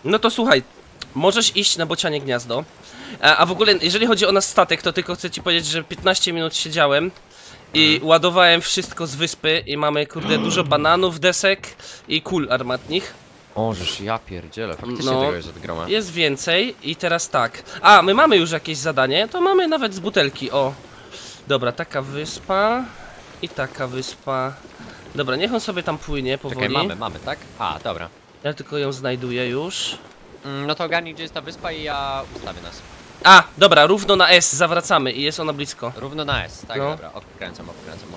No to słuchaj, możesz iść na bocianie gniazdo. A w ogóle, jeżeli chodzi o nasz statek, to tylko chcę ci powiedzieć, że 15 minut siedziałem i ładowałem wszystko z wyspy i mamy, kurde, dużo bananów, desek i kul armatnich. O, żeż ja pierdzielę, faktycznie No, tego jest od groma. jest więcej i teraz tak. A, my mamy już jakieś zadanie, to mamy nawet z butelki, o. Dobra, taka wyspa i taka wyspa. Dobra, niech on sobie tam płynie powoli. Czekaj, mamy, tak? A, dobra. Ja tylko ją znajduję już. No to ogarnij, gdzie jest ta wyspa i ja ustawię nas. A, dobra, równo na S, zawracamy i jest ona blisko. Równo na S, tak? No. Dobra, obkręcam.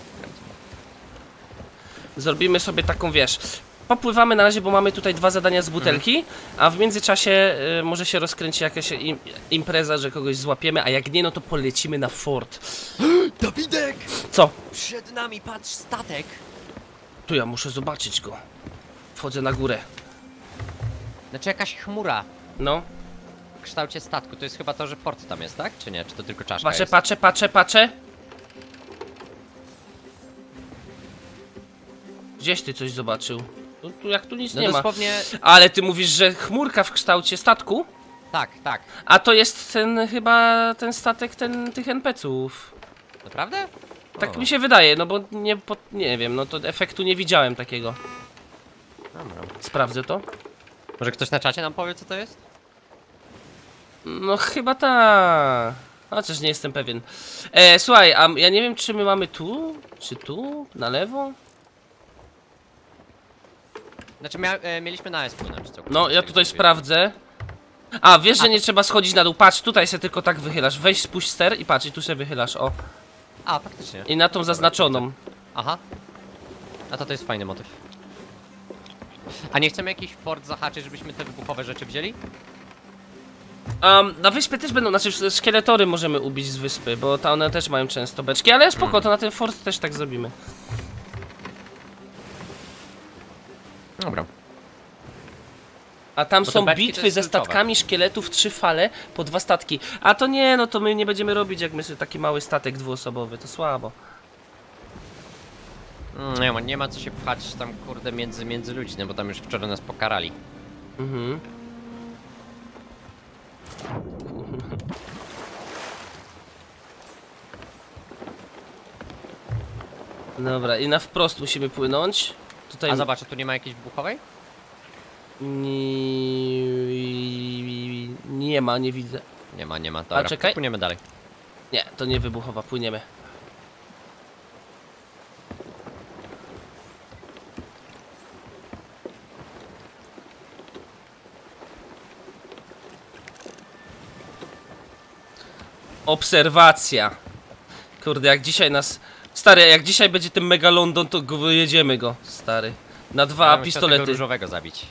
Zrobimy sobie taką, wiesz, popływamy na razie, bo mamy tutaj 2 zadania z butelki, a w międzyczasie może się rozkręci jakaś impreza, że kogoś złapiemy, a jak nie, no to polecimy na fort. Dawidek! Co? Przed nami, patrz, statek! Tu ja muszę zobaczyć go. Wchodzę na górę. Znaczy jakaś chmura No. w kształcie statku. To jest chyba to, że fort tam jest, tak? Czy nie? Czy to tylko czaszka jest? Patrzę. Gdzieś ty coś zobaczył? Tu jak tu nic No nie ma. dosłownie... Ale ty mówisz, że chmurka w kształcie statku? Tak. A to jest chyba ten statek tych NPC-ów. Naprawdę? Tak O. mi się wydaje, no bo nie wiem, no to efektu nie widziałem takiego. Dobra. Sprawdzę to. Może ktoś na czacie nam powie, co to jest? No chyba ta. Chociaż nie jestem pewien. Słuchaj, a ja nie wiem, czy my mamy tu, czy tu, na lewo? Znaczy mieliśmy na S płynąć, co? No, ja tutaj sprawdzę. A, wiesz, że nie trzeba schodzić na dół. Patrz, tutaj się tylko tak wychylasz. Weź, spuść ster i patrz, i tu się wychylasz, o. A, faktycznie. I na tą zaznaczoną. Aha. A to jest fajny motyw. A nie chcemy jakiś fort zahaczyć, żebyśmy te wybuchowe rzeczy wzięli? Na wyspie też będą, znaczy szkieletory możemy ubić z wyspy, bo one też mają często beczki, ale spoko, to na ten fort też tak zrobimy. Dobra. A tam Bo te są beczki to bitwy jest ze kluczowe. statkami szkieletów, 3 fale po 2 statki. A to nie, no to my nie będziemy robić, jak my sobie taki mały statek dwuosobowy, to słabo. Nie ma co się pchać tam, kurde, między ludzi, no bo tam już wczoraj nas pokarali. Mhm. Dobra, i na wprost musimy płynąć. Tutaj A zobacz, tu nie ma jakiejś wybuchowej? nie ma, nie widzę. Nie ma, dobra, czekaj. płyniemy dalej. Nie, to nie wybuchowa, płyniemy. Obserwacja. Kurde, jak dzisiaj nas... Stary, jak dzisiaj będzie ten Mega London, to jedziemy go, stary. Na 2 Ja bym chciał pistolety. tego różowego zabić.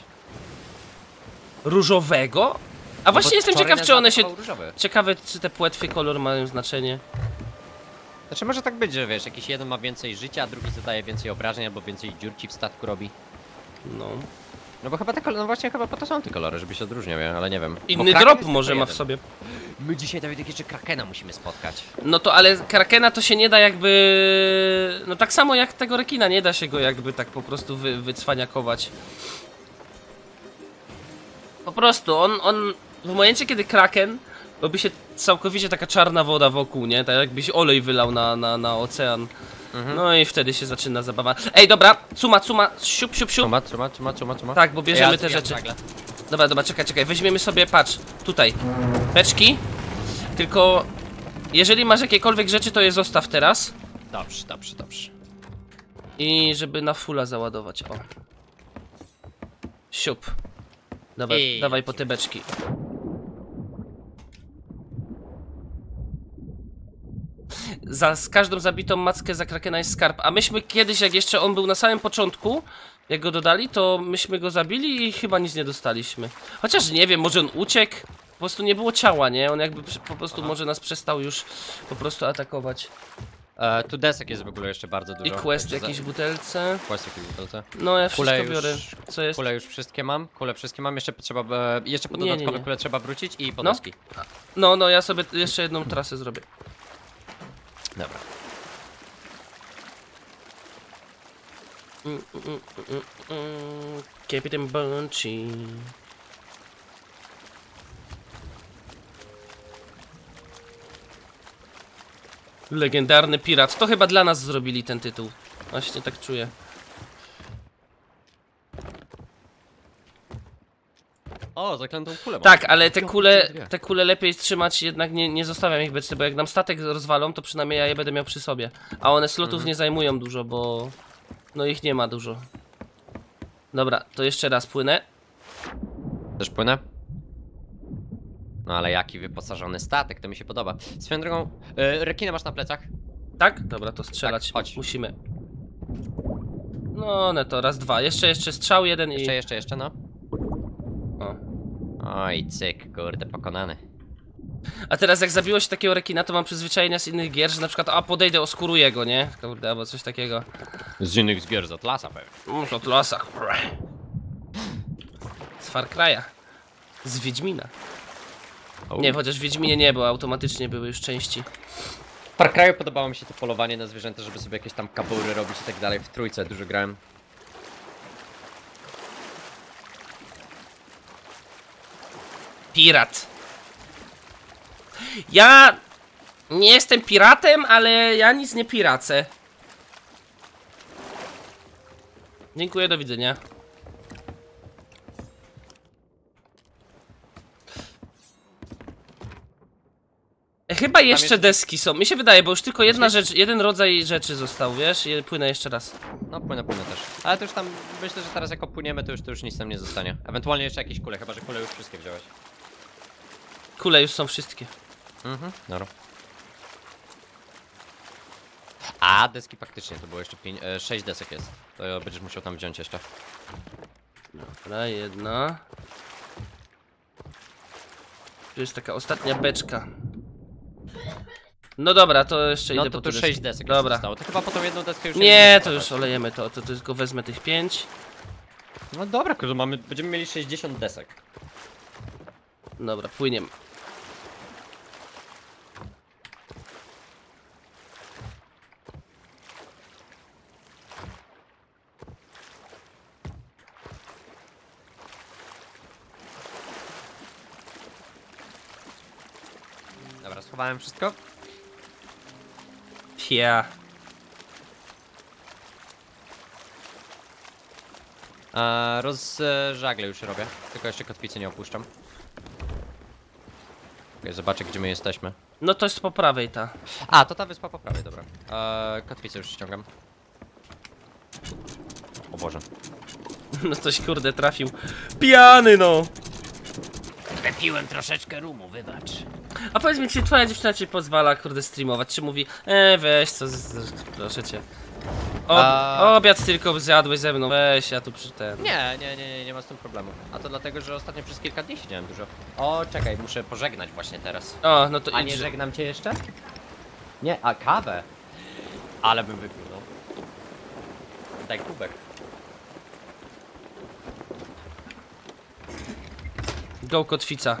Różowego? A właśnie bo jestem wczoraj ciekaw, nas czy one się... zaatakował różowy. Ciekawe, czy te płetwy kolor mają znaczenie. Znaczy może tak być, że wiesz, jakiś jeden ma więcej życia, a drugi zadaje więcej obrażeń, albo więcej dziur ci w statku robi. No. No bo chyba te kolory, no właśnie chyba po to są te kolory, żeby się odróżniał, ale nie wiem. Bo Inny Kraken drop jest może tylko ma w jeden. sobie. My dzisiaj, Dawid, jeszcze Krakena musimy spotkać. No to ale Krakena to się nie da jakby... No tak samo jak tego rekina, nie da się go jakby tak po prostu wycwaniakować. Po prostu, on w momencie kiedy Kraken robi się całkowicie taka czarna woda wokół, nie? Tak jakbyś olej wylał na ocean. No i wtedy się zaczyna zabawa. Ej, dobra, cuma, siup. Cuma. Tak, bo bierzemy Ja te rzeczy. nagle. Dobra, czekaj, weźmiemy sobie, patrz, tutaj, beczki. Tylko, jeżeli masz jakiekolwiek rzeczy, to je zostaw teraz. Dobrze. I żeby na fulla załadować, o. Siup. Dawaj po te beczki. Z każdą zabitą mackę za Krakena jest skarb. A myśmy kiedyś, jak jeszcze on był na samym początku, jak go dodali, to myśmy go zabili i chyba nic nie dostaliśmy. Chociaż nie wiem, może on uciekł? Po prostu nie było ciała, nie? On jakby po prostu może nas przestał już po prostu atakować. Tu desek jest w ogóle jeszcze bardzo dużo. I quest w także jakiejś butelce. Quest w jakiejś butelce. No ja Kule wszystko już- biorę. Co jest? Kule już wszystkie mam, jeszcze potrzeba, jeszcze po Nie, dodatkowe nie. kule trzeba wrócić i No. podnoski. No, ja sobie jeszcze jedną trasę zrobię. Dobra. Keep it in bunchy. Legendarny pirat. To chyba dla nas zrobili ten tytuł. Właśnie tak czuję. O, zaklętą kulę mam. Tak, ale te kule lepiej trzymać, jednak nie zostawiam ich beczce, bo jak nam statek rozwalą, to przynajmniej ja je będę miał przy sobie. A one slotów nie zajmują dużo, bo... No ich nie ma dużo. Dobra, to jeszcze raz płynę. Też płynę? No ale jaki wyposażony statek, to mi się podoba. Swoją drogą, rekinę masz na plecach? Tak? Dobra, to strzelać Tak, chodź. musimy. No, no to raz, dwa. Jeszcze strzał jeden i... Jeszcze, no. O. Oj, cyk, kurde, pokonany. A teraz jak zabiło się takiego rekina, to mam przyzwyczajenia z innych gier, że na przykład, a podejdę, oskuruję go, nie? Kurde, albo coś takiego. Z innych gier z Atlasa pewnie. Z Atlasa. Z Far Cry'a. Z Wiedźmina. Nie, chociaż w Wiedźminie nie, bo automatycznie były już części. W Far Cry'u podobało mi się to polowanie na zwierzęta, żeby sobie jakieś tam kabury robić i tak dalej. W trójce dużo grałem. Pirat. Ja nie jestem piratem, ale ja nic nie piracę. Dziękuję, do widzenia. Chyba jeszcze deski są. Mi się wydaje, bo już tylko jedna rzecz, jeden rodzaj rzeczy został, wiesz? Płynę jeszcze raz. No, płynę też. Ale to już tam, myślę, że teraz jak opłyniemy, to już nic tam nie zostanie. Ewentualnie jeszcze jakieś kule, chyba że kule już wszystkie wziąłeś. Kule już są wszystkie. Dobra. A, deski faktycznie, to było jeszcze 6 desek jest. To będziesz musiał tam wziąć jeszcze. Dobra, jedna. Tu jest taka ostatnia beczka. No dobra, to jeszcze idę no to po te tu deski. 6 desek Dobra. zostało. To chyba po tą jedną deskę już Nie, to już olejemy to tylko wezmę tych 5. No dobra, kurde, będziemy mieli 60 desek. Dobra, płyniemy. Dobra, schowałem wszystko. Ja. Żagle już robię, tylko jeszcze kotwicy nie opuszczam. Okej, zobaczę gdzie my jesteśmy. No to jest po prawej ta. A, to ta wyspa po prawej, dobra. Kotwicę już ściągam. O Boże. No coś kurde trafił. Pijany no! Wypiłem troszeczkę rumu, wybacz. A powiedz mi, czy twoja dziewczyna ci pozwala kurde streamować? Czy mówi, weź co, proszę cię. Obiad tylko zjadłeś ze mną, weź, ja tu przy ten. Nie ma z tym problemu. A to dlatego, że ostatnio przez kilka dni siedziałem dużo. O, czekaj, muszę pożegnać właśnie teraz. O, no to A idź. nie żegnam cię jeszcze? Nie, a kawę? Ale bym wypił, no. Daj kubek. Go kotwica.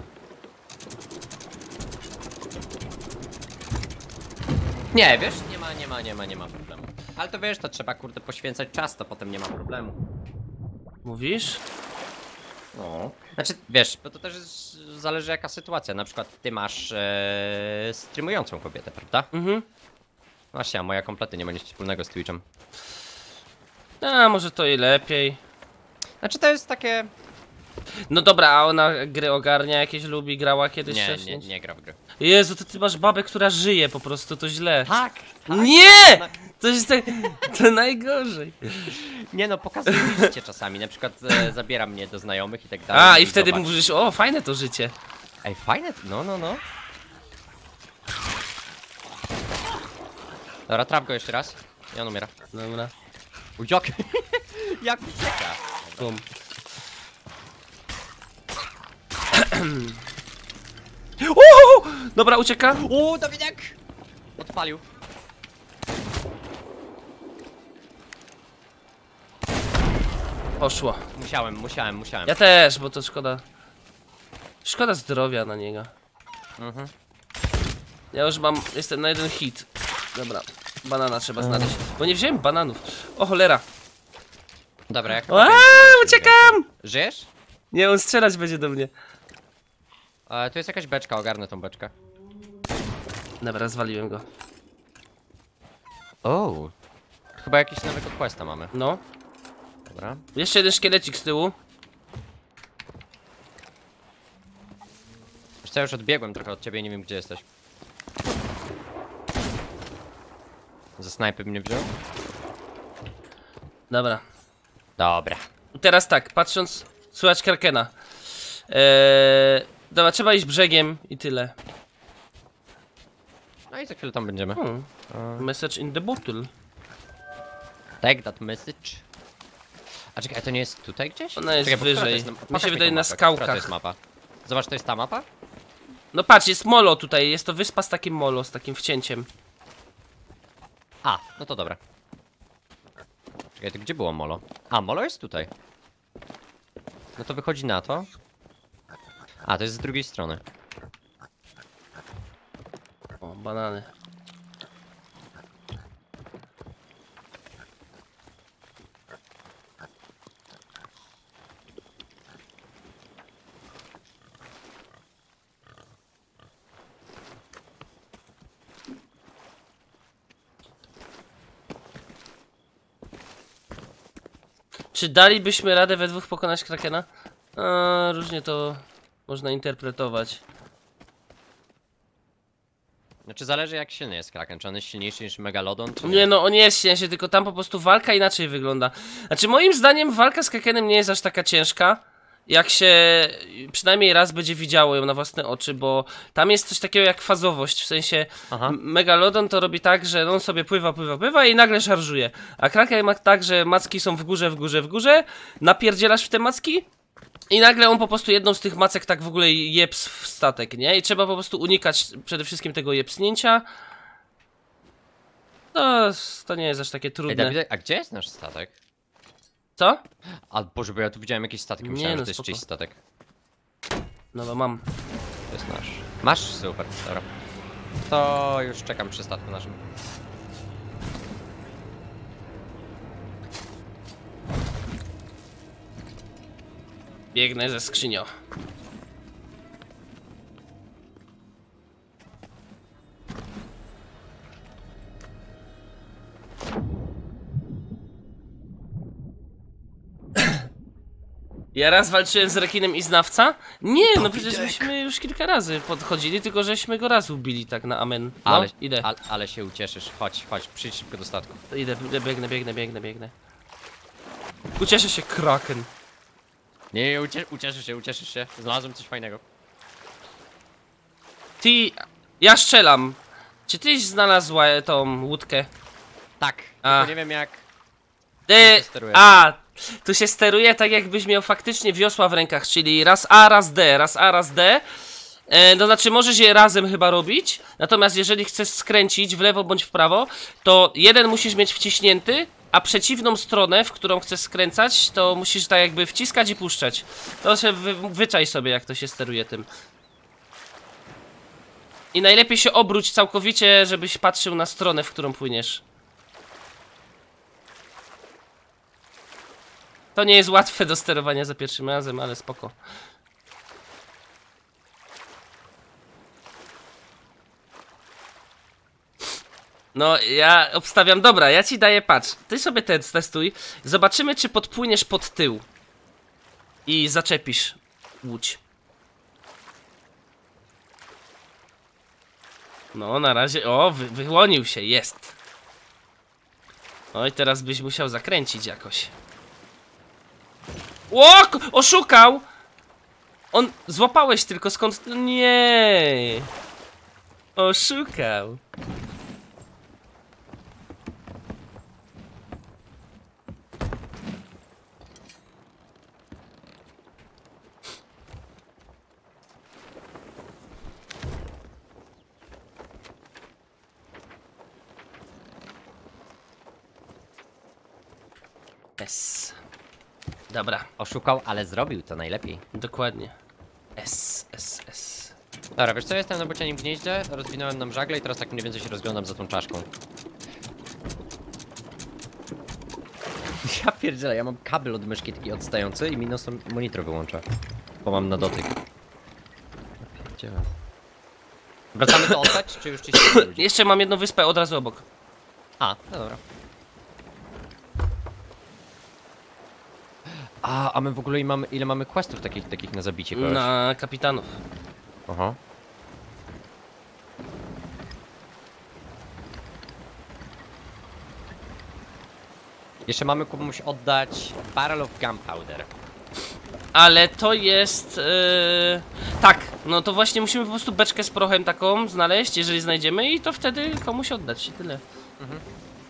Nie, wiesz, nie ma problemu. Ale to wiesz, to trzeba kurde poświęcać czas, to potem nie ma problemu. Mówisz? No. Znaczy, wiesz, bo to też zależy jaka sytuacja. Na przykład ty masz streamującą kobietę, prawda? Właśnie, a moja kompletnie nie ma nic wspólnego z Twitchem. A może to i lepiej. Znaczy to jest takie... No dobra, a ona gry ogarnia jakieś lubi, grała kiedyś Nie, wcześniej? nie gra w gry. Jezu, to ty masz babę, która żyje po prostu, to źle. Tak! Nie! To jest to najgorzej. Nie no, pokazuję mi życie czasami, na przykład zabiera mnie do znajomych i tak dalej. A, i wtedy zobacz. mówisz, o, fajne to życie. Ej, fajne, no. Dobra, traf go jeszcze raz. I on umiera. Dobra. Jak? Jak ucieka? Bum. Dobra, ucieka. Dawidek! Odpalił. Poszło. Musiałem. Ja też, bo to szkoda. Szkoda zdrowia na niego. Ja już jestem na jeden hit. Dobra, banana trzeba znaleźć. Bo nie wziąłem bananów. O cholera. Dobra, jak uciekam! Żyjesz? Nie, on strzelać będzie do mnie. Tu jest jakaś beczka, ogarnę tą beczkę. Dobra, zwaliłem go. O, chyba jakiś nowego questa mamy. No. Dobra. Jeszcze jeden szkielecik z tyłu. Wiesz co, ja już odbiegłem trochę od ciebie i nie wiem gdzie jesteś. Ze snajpy mnie wziął? Dobra. Dobra. Teraz tak, patrząc... Słychać Krakena. Dobra, trzeba iść brzegiem i tyle. No i za chwilę tam będziemy. Message in the bottle. Take that message. A czekaj, a to nie jest tutaj gdzieś? Ona jest Czekaj, bo która to wyżej. pokaż Mi się mi wydaje tą na mapę. Która skałkach. to jest mapa? Zobacz, to jest ta mapa? No patrz, jest molo tutaj, jest to wyspa z takim molo, z takim wcięciem. A, no to dobra. Czekaj, to gdzie było molo? A, molo jest tutaj. No to wychodzi na to. A, to jest z drugiej strony. O, banany. Czy dalibyśmy radę we dwóch pokonać Krakena? Różnie to można interpretować. Znaczy zależy jak silny jest Kraken, czy on jest silniejszy niż Megalodon, czy Nie no, on nie jest cięższy, tylko tam po prostu walka inaczej wygląda. Znaczy moim zdaniem walka z Krakenem nie jest aż taka ciężka, jak się przynajmniej raz będzie widziało ją na własne oczy, bo tam jest coś takiego jak fazowość, w sensie Aha. Megalodon to robi tak, że on sobie pływa i nagle szarżuje. A Kraken ma tak, że macki są w górze, napierdzielasz w te macki i nagle on po prostu jedną z tych macek tak w ogóle jeps w statek, nie? I trzeba po prostu unikać przede wszystkim tego jepsnięcia. To nie jest aż takie Ej, trudne. Dawid, a gdzie jest nasz statek? Co? A Boże, bo ja tu widziałem jakiś statek, myślałem, no że to jest spoko. czyjś statek. No to mam. To jest nasz. Masz? Super, dobra. To już czekam przy statku naszym. Biegnę ze skrzynią. Ja raz walczyłem z rekinem i znawca? Nie, no przecież myśmy już kilka razy podchodzili, tylko żeśmy go raz ubili tak na amen. No, idę. Ale się ucieszysz. Chodź, przyjdź szybko do statku. Idę, biegnę. Ucieszę się, Kraken. Nie, ucieszysz się. Znalazłem coś fajnego. Ty, ja strzelam. Czy tyś znalazła tą łódkę? Tak, A. tylko nie wiem jak... się steruje. Tu się steruje tak jakbyś miał faktycznie wiosła w rękach, czyli raz A, raz D, raz D. To znaczy możesz je razem chyba robić, natomiast jeżeli chcesz skręcić w lewo bądź w prawo, to jeden musisz mieć wciśnięty, a przeciwną stronę, w którą chcesz skręcać, to musisz tak jakby wciskać i puszczać. To się wyczaj sobie, jak to się steruje tym. I najlepiej się obróć całkowicie, żebyś patrzył na stronę, w którą płyniesz. To nie jest łatwe do sterowania za pierwszym razem, ale spoko. No, ja obstawiam, dobra, ja ci daję, patrz, ty sobie ten testuj, zobaczymy czy podpłyniesz pod tył i zaczepisz łódź. No, na razie, o, wyłonił się, jest. Oj, teraz byś musiał zakręcić jakoś. O, oszukał! On, złapałeś tylko skąd, nie. Oszukał. S. Dobra, Oszukał, ale zrobił to najlepiej. dokładnie. S. Dobra, wiesz co, jestem na bocianim gnieździe, rozwinąłem nam żagle i teraz tak mniej więcej się rozglądam za tą czaszką. Ja pierdzielę, ja mam kabel od myszki taki odstający i mi monitor wyłącza. Bo mam na dotyk. Ja pierdzielę. Wracamy do oddać, czy już ci się ludzi? Jeszcze mam jedną wyspę od razu obok. A, no dobra. A my w ogóle ile mamy questów takich na zabicie kogoś? Na kapitanów. Aha. Jeszcze mamy komuś oddać Barrel of Gunpowder. Ale to jest... Tak, no to właśnie musimy po prostu beczkę z prochem taką znaleźć, jeżeli znajdziemy i to wtedy komuś oddać i tyle. Mhm.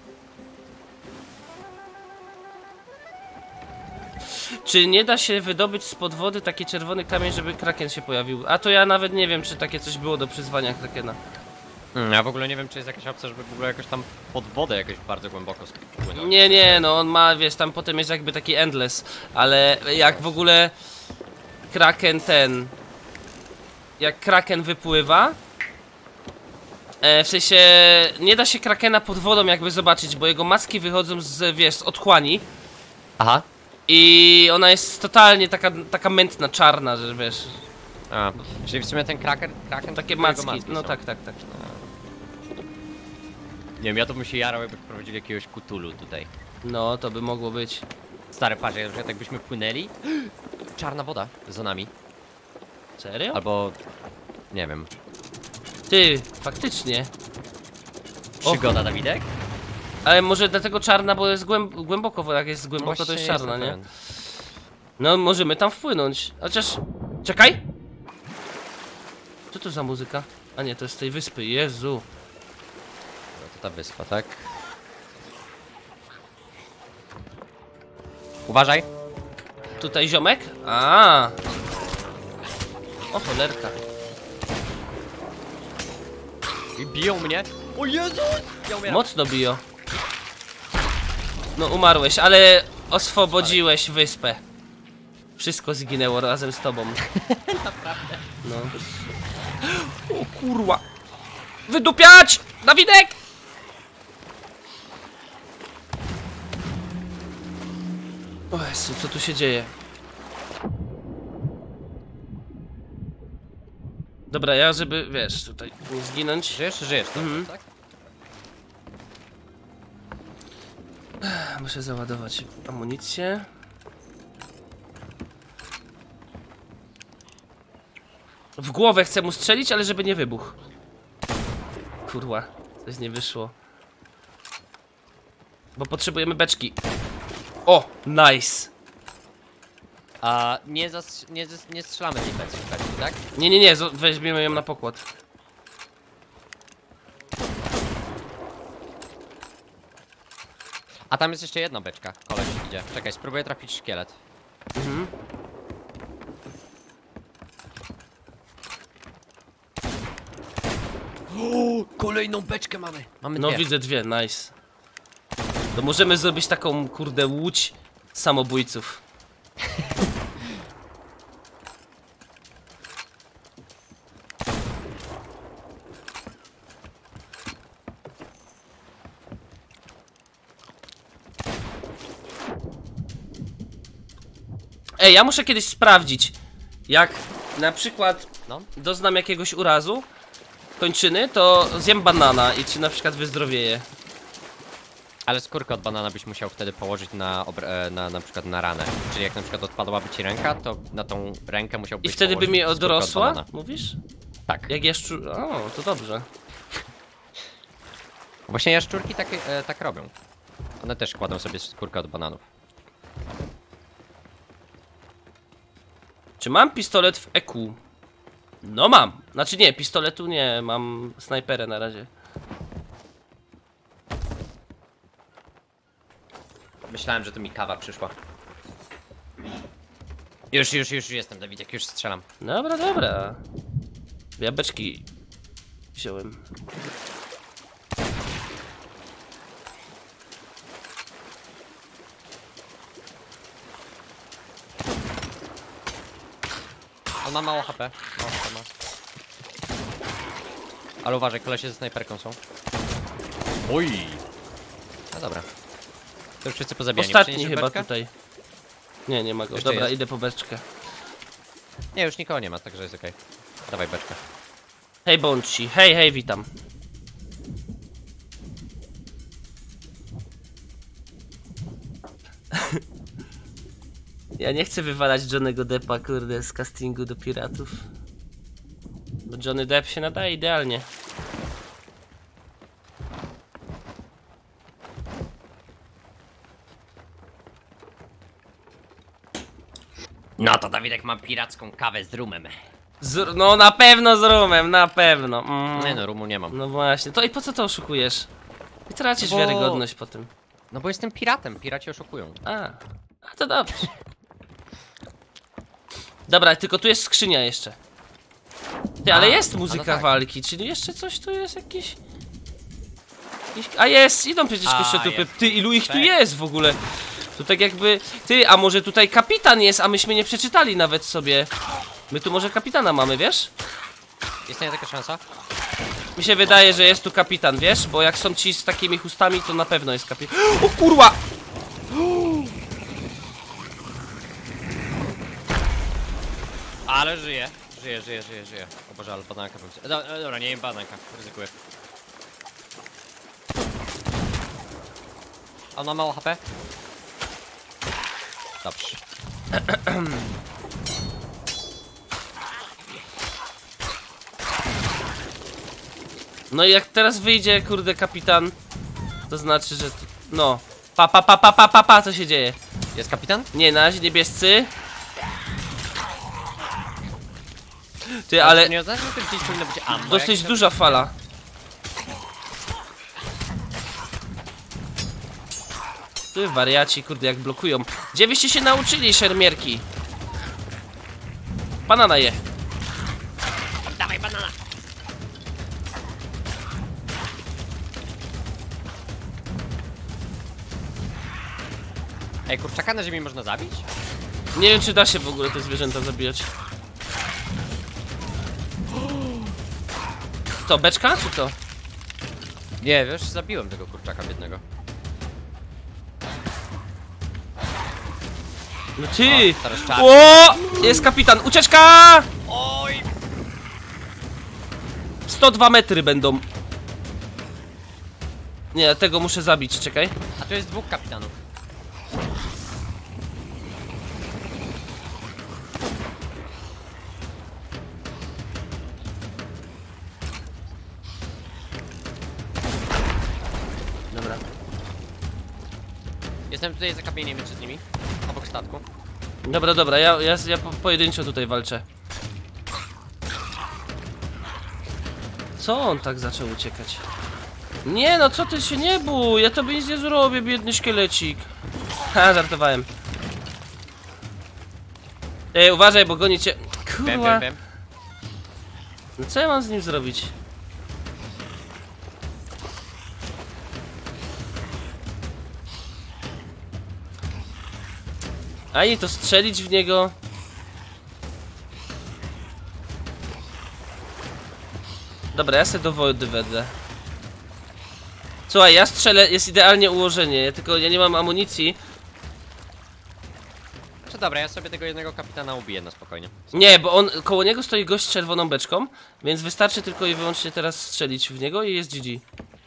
Czy nie da się wydobyć spod wody taki czerwony kamień, żeby kraken się pojawił? A to ja nawet nie wiem, czy takie coś było do przyzwania krakena. Ja w ogóle nie wiem, czy jest jakaś opcja, żeby w ogóle jakoś tam pod wodę jakoś bardzo głęboko spłynąć. Nie, no on ma, wiesz, tam potem jest jakby taki endless, ale jak w ogóle kraken ten... Jak kraken wypływa... w sensie nie da się krakena pod wodą jakby zobaczyć, bo jego macki wychodzą z, wiesz, z otchłani. Aha. I ona jest totalnie taka mętna, czarna, że wiesz... A, czyli w sumie ten kraken Takie to macki, jego no są. tak. Nie wiem, ja to bym się jarał, jakby wprowadzili jakiegoś Cthulhu tutaj. No, to by mogło być. Stary, patrz, jak tak byśmy płynęli. Czarna woda za nami. Serio? Albo... nie wiem. Ty, faktycznie. Przygoda, Dawidek? Ale może dlatego czarna, bo jest głęboko, bo jak jest głęboko, to jest Właśnie czarna, nie? jestem No, możemy tam wpłynąć. Chociaż... Czekaj! Co to za muzyka? A nie, to jest z tej wyspy, Jezu. No to ta wyspa, tak? Uważaj! Tutaj ziomek? A. O cholerka. I biją mnie! O Jezus! Ja umieram. Mocno bijo. No umarłeś, ale oswobodziłeś wyspę. Wszystko zginęło razem z tobą. Naprawdę. No. O kurwa. Wydupiać! Dawidek! O Jezu, co tu się dzieje? Dobra, ja żeby, wiesz, tutaj nie zginąć. Żyjesz, Mhm. tak? Muszę załadować amunicję. W głowę chcę mu strzelić, ale żeby nie wybuchł. Kurwa, coś nie wyszło. Bo potrzebujemy beczki. O, nice. A nie strzelamy tej beczki, tak? Nie, weźmiemy ją na pokład. A tam jest jeszcze jedna beczka, koleś idzie. Czekaj, spróbuję trafić szkielet. Mhm. O, kolejną beczkę mamy! Mamy No dwie. widzę dwie, nice. To możemy zrobić taką, kurde, łódź samobójców. Ej, ja muszę kiedyś sprawdzić, jak na przykład No. doznam jakiegoś urazu kończyny, to zjem banana i czy na przykład wyzdrowieję. Ale skórkę od banana byś musiał wtedy położyć na przykład na ranę. Czyli jak na przykład odpadłaby ci ręka, to na tą rękę musiałbyś I wtedy by położyć mi skórkę od odrosła, banana. mówisz? Tak. Jak jaszczur... O, to dobrze. Właśnie jaszczurki tak robią. One też kładą sobie skórkę od bananów. Czy mam pistolet w EQ? No mam. Znaczy nie, pistoletu nie, mam snajperę na razie. Myślałem, że to mi kawa przyszła. Już jestem, Dawidek, już strzelam. Dobra. Ja beczki wziąłem. On ma mało HP. Mało HP ma. Ale uważaj, kolesie ze snajperką są. Oj! No dobra. To już wszyscy pozabijani. Ostatni Przyniesiesz chyba beczkę? tutaj. Nie ma go. Jeszcze Dobra, jest. idę po beczkę. Nie, już nikogo nie ma, także jest okej. Dawaj beczkę. Hej Bączci, hej, witam. Ja nie chcę wywalać Johnny'ego Deppa, kurde, z castingu do piratów. Bo Johnny Depp się nadaje idealnie. No to Dawidek ma piracką kawę z rumem. No na pewno z rumem, na pewno. Nie no, rumu nie mam. No właśnie, to i po co to oszukujesz? I tracisz Bo- wiarygodność po tym. No bo jestem piratem, piraci oszukują. A to dobrze. Dobra, tylko tu jest skrzynia jeszcze. Ty, ale jest muzyka no tak. walki, czyli jeszcze coś tu jest jakiś... A jest, idą przecież kościotupy. jest. Ty, ilu ich tu Tak. jest w ogóle? Tu tak jakby... Ty, a może tutaj kapitan jest, a myśmy nie przeczytali nawet sobie. My tu może kapitana mamy, wiesz? Istnieje taka szansa? Mi się wydaje, że jest tu kapitan, wiesz? Bo jak są ci z takimi chustami, to na pewno jest kapitan. O kurwa! Ale żyje. Żyje. O Boże, ale badanka bym... Dobra, nie jem badanka, ryzykuję. On ma mało HP? Dobrze. No i jak teraz wyjdzie, kurde, kapitan, to znaczy, że... No. Pa, co się dzieje? Jest kapitan? Nie, na razie niebiescy. Ty, ale Nie oznacza, że to gdzieś powinno być ammo. dosyć jak- duża fala. Ty, wariaci, kurde, jak blokują. Gdzie wyście się nauczyli, szermierki? Banana je. Dawaj banana! Ej, kurczaka na ziemi można zabić? Nie wiem, czy da się w ogóle te zwierzęta zabijać. To beczka, czy co? Nie, wiesz, zabiłem tego kurczaka biednego. No ty! O, teraz czarny. O! Jest kapitan, ucieczka! Oj! 102 metry będą. Nie, tego muszę zabić, czekaj. A tu jest dwóch kapitanów. Dobra. Jestem tutaj za kamieniem między nimi. Obok statku. Dobra, ja pojedynczo tutaj walczę. Co on tak zaczął uciekać? Nie no, co ty się nie bój, ja tobie nic nie zrobię, biedny szkielecik. Ha, żartowałem. Uważaj, bo goni cię. Kurwa. Wiem. No co ja mam z nim zrobić? Ani to strzelić w niego. Dobra, ja sobie do wody wezmę. Słuchaj, ja strzelę, jest idealnie ułożenie, tylko ja nie mam amunicji. Znaczy dobra, ja sobie tego jednego kapitana ubiję na spokojnie. Nie, bo on, koło niego stoi gość z czerwoną beczką, więc wystarczy tylko i wyłącznie teraz strzelić w niego i jest GG.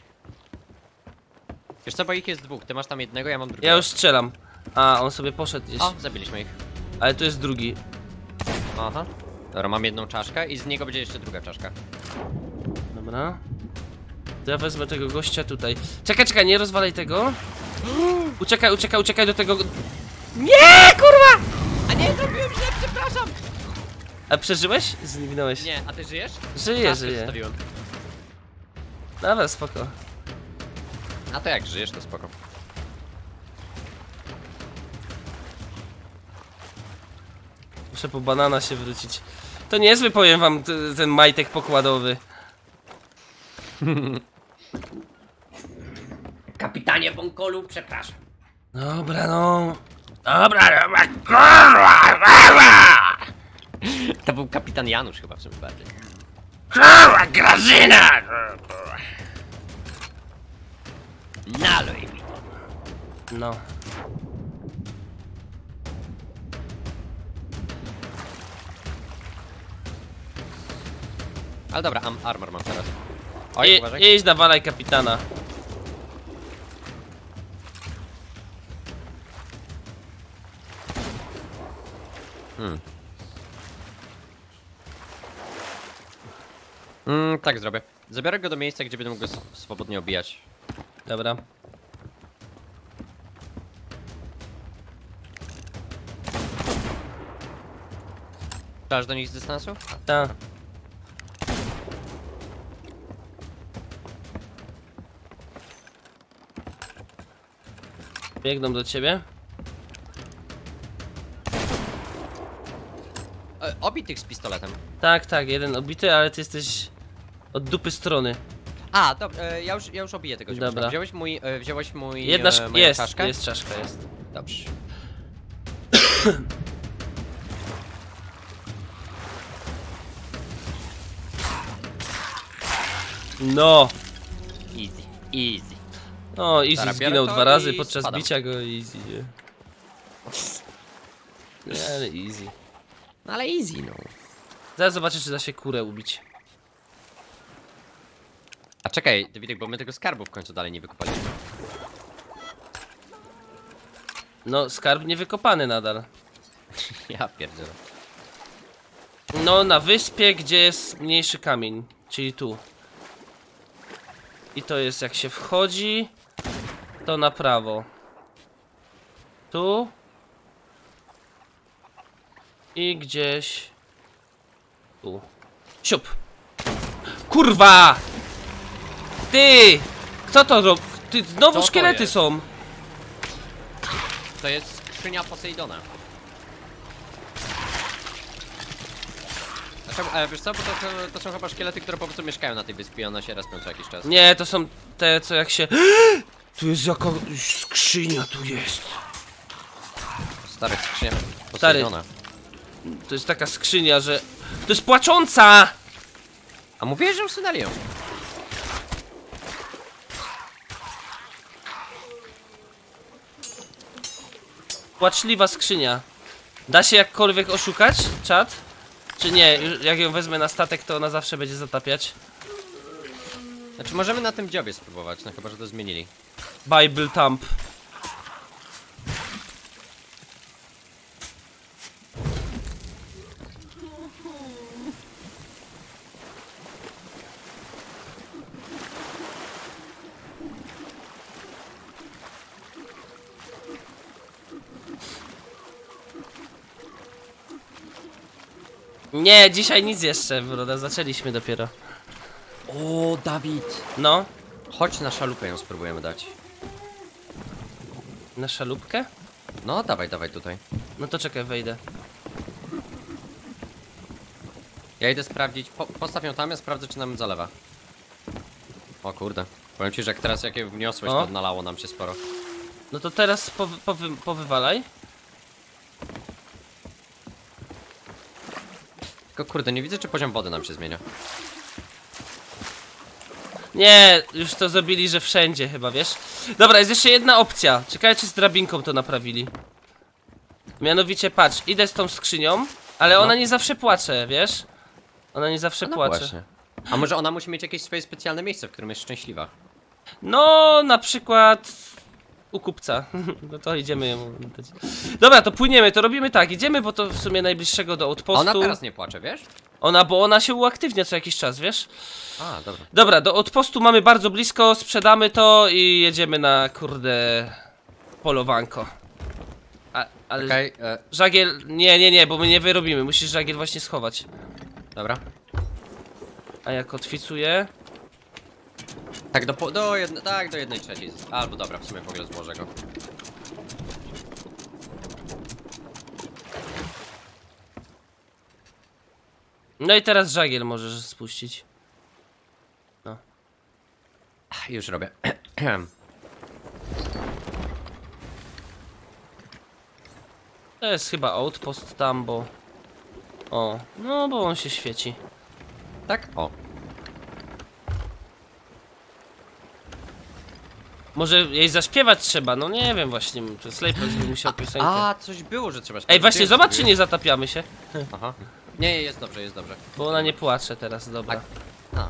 Wiesz co, bo ich jest dwóch, ty masz tam jednego, ja mam drugiego. Ja już strzelam. A, on sobie poszedł gdzieś. O, zabiliśmy ich. Ale tu jest drugi. Aha. Dobra, mam jedną czaszkę i z niego będzie jeszcze druga czaszka. Dobra. To ja wezmę tego gościa tutaj. Czekaj, nie rozwalaj tego. Uciekaj do tego... Nie, kurwa! A nie, zrobiłem źle, przepraszam! A przeżyłeś? Zniknąłeś. Nie, a ty żyjesz? Żyję. Zostawiłem. Dobra, spoko. A to jak żyjesz, to spoko. Muszę po banana się wrócić. To niezły, powiem wam, ten majtek pokładowy. Kapitanie Bonkolu, przepraszam. Dobra, no. Dobra, kurwa! To był kapitan Janusz chyba w sumie bardziej. Kurwa, Grażyna! Naluj mi. No. Ale dobra, armor mam teraz. Oj, uważaj. Jedź nawalaj kapitana. Tak zrobię. Zabiorę go do miejsca, gdzie będę mógł go swobodnie obijać. Dobra. Dasz do nich z dystansu? Ta. Biegną do ciebie. Obij tych z pistoletem. Tak, tak, jeden obity, ale ty jesteś od dupy strony. A, dobra, ja już obiję tego ziomka. Dobra. Wziąłeś mój Jedna moją jest, czaszkę? jest czaszka, jest. Dobrze. No! Easy, easy. O, Easy Dobra, biorę zginął to 2 razy i podczas spadam. bicia go Easy, nie? Nie, ale Easy. No ale easy, no. Zaraz zobaczę, czy da się kurę ubić. A czekaj, Dawidek, bo my tego skarbu w końcu dalej nie wykopaliśmy. No, skarb niewykopany nadal. Ja pierdzielę. No, na wyspie, gdzie jest mniejszy kamień, czyli tu. I to jest, jak się wchodzi, to na prawo. Tu. I gdzieś tu. Siup. Kurwa! Ty! Kto to robi? Ty, znowu Co to szkielety jest? są. To jest skrzynia Poseidona. Wiesz co, bo to są chyba szkielety, które po prostu mieszkają na tej wyspie i one się respią co jakiś czas. Nie, to są te, co jak się... Tu jest jaka skrzynia, tu jest. Stary, skrzynia Poseidona. To jest taka skrzynia, że... To jest płacząca! A mówiłeś, że usunęli ją. Płaczliwa skrzynia. Da się jakkolwiek oszukać, czat? Czy nie? Jak ją wezmę na statek, to ona zawsze będzie zatapiać. Znaczy możemy na tym dziobie spróbować, no chyba, że to zmienili. Bible Thump. Nie, dzisiaj nic jeszcze, broda, zaczęliśmy dopiero. O, Dawid! No, Chodź na szalupę ją spróbujemy dać. na szalupkę? No, dawaj, dawaj tutaj. No to czekaj, wejdę. Ja idę sprawdzić, postaw ją tam, ja sprawdzę, czy nam zalewa. O kurde. Powiem ci, że jak teraz jakie wniosłeś, O. to nalało nam się sporo. No to teraz powywalaj. Tylko kurde, nie widzę, czy poziom wody nam się zmienia. Nie, już to zrobili, że wszędzie chyba, wiesz? Dobra, jest jeszcze jedna opcja. Ciekawe, czy z drabinką to naprawili. Mianowicie, patrz, idę z tą skrzynią, ale ona nie zawsze płacze, wiesz? Ona nie zawsze No płacze. właśnie. A może ona musi mieć jakieś swoje specjalne miejsce, w którym jest szczęśliwa? No, na przykład u kupca. No to idziemy ją dać. Dobra, to płyniemy, to robimy tak. Idziemy, bo to w sumie najbliższego do A outpostu. ona teraz nie płacze, wiesz? Bo ona się uaktywnia co jakiś czas, wiesz? A, dobra. Dobra, do outpostu mamy bardzo blisko, sprzedamy to i jedziemy na, kurde, polowanko. Ale Okej, żagiel, nie, bo my nie wyrobimy, musisz żagiel właśnie schować. dobra. A jak kotwicuję? Tak, do 1/3. Albo dobra, w sumie w ogóle złożę go. No i teraz żagiel możesz spuścić. Już robię. To jest chyba outpost tam, bo... O, no bo on się świeci. Tak? O. Może jej zaśpiewać trzeba, no nie wiem właśnie, to Slaypox by musiał piosenkę. A, coś było, że trzeba Ej, śpiewać. właśnie Gdzie zobacz, jest? czy nie zatapiamy się. Aha. Nie, jest dobrze, jest dobrze. Bo ona nie płacze teraz, dobra. Tak. A.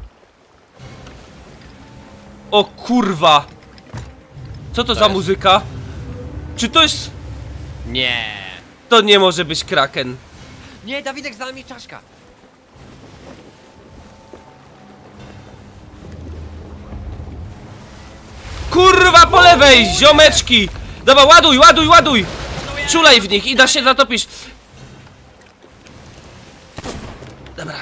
O kurwa! Co to za jest? muzyka? Czy to jest... Nie. To nie może być Kraken. Nie, Dawidek, za nami czaszka. Kurwa, po lewej, ziomeczki! Dobra, ładuj, ładuj, ładuj! Czulaj w nich i da się zatopić. Dobra.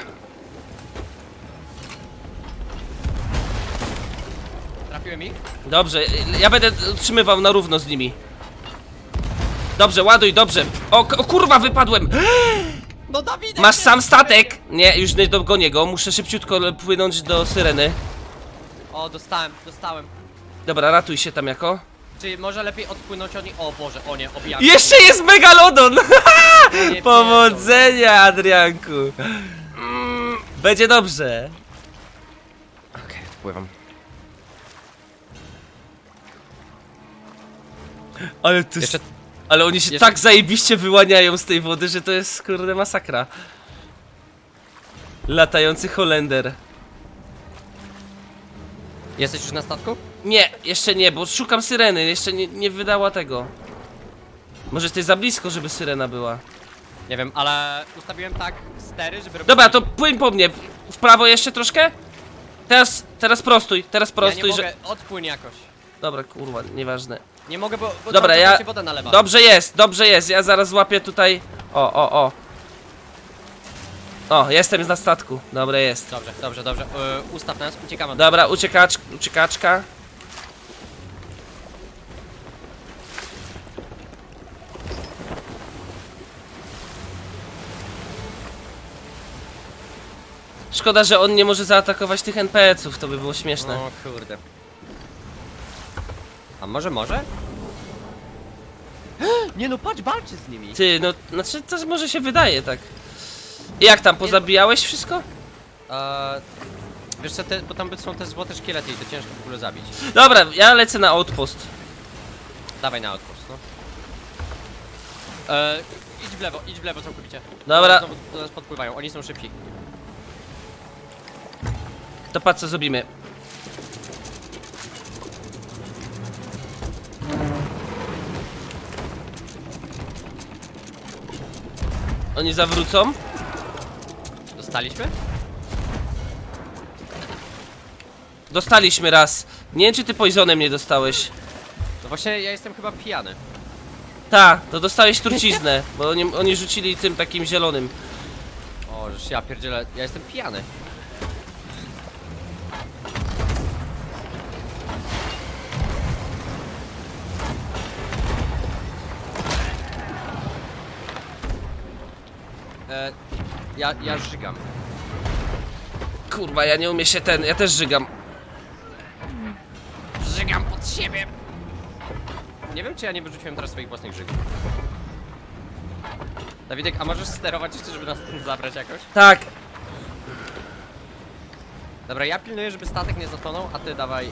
Trafiłem ich? Dobrze, ja będę utrzymywał na równo z nimi. Dobrze, ładuj, dobrze. O kurwa, wypadłem! No Dawidek! Masz sam statek! Nie, już nie dogonię go, muszę szybciutko płynąć do syreny. O, dostałem. Dobra, ratuj się tam jako. Czy może lepiej odpłynąć od nich? O Boże, o nie, obijam. Jeszcze jest Megalodon! Nie Powodzenia, Adrianku! Będzie dobrze. Okej, odpływam. Ale to Jeszcze... Ale oni się Jeszcze- tak zajebiście wyłaniają z tej wody, że to jest kurde masakra. Latający Holender. Jesteś już na statku? Nie, jeszcze nie, bo szukam syreny, jeszcze nie wydała tego. Może to jest za blisko, żeby syrena była. Nie wiem, ale ustawiłem tak stery, żeby... Dobra, to płyń po mnie. W prawo jeszcze troszkę? Teraz prostuj, Ja nie mogę, że... odpłyń jakoś. Dobra, kurwa, nieważne. Nie mogę, bo Dobra, cały czas ja... się woda nalewa. Dobrze jest, ja zaraz złapię tutaj... O. O, jestem na statku, dobre jest. Dobrze. Ustaw nas, uciekamy. Dobra, uciekaczka. Szkoda, że on nie może zaatakować tych NPC-ów, to by było śmieszne. O kurde. A może? Nie no, patrz, walczy z nimi. Ty, no, znaczy to może się wydaje tak. I jak tam, pozabijałeś wszystko? Wiesz co, bo tam są te złote szkielety i to ciężko w ogóle zabić. Dobra, ja lecę na outpost. Dawaj na outpost, no. Idź w lewo całkowicie. Dobra. Znowu do nas podpływają, oni są szybci. To patrz co zrobimy. Oni zawrócą? Dostaliśmy? Dostaliśmy raz. Nie wiem czy ty poisonem nie dostałeś. No właśnie, ja jestem chyba pijany. Ta, to dostałeś truciznę, bo oni rzucili tym takim zielonym. O, żeż ja pierdzielę, ja jestem pijany. Ja żygam. Kurwa, ja nie umiem się ja też żygam. Żygam pod siebie. Nie wiem, czy ja nie wyrzuciłem teraz swoich własnych żygów. Dawidek, a możesz sterować jeszcze, żeby nas stąd zabrać jakoś? Tak. Dobra, ja pilnuję, żeby statek nie zatonął, a ty dawaj.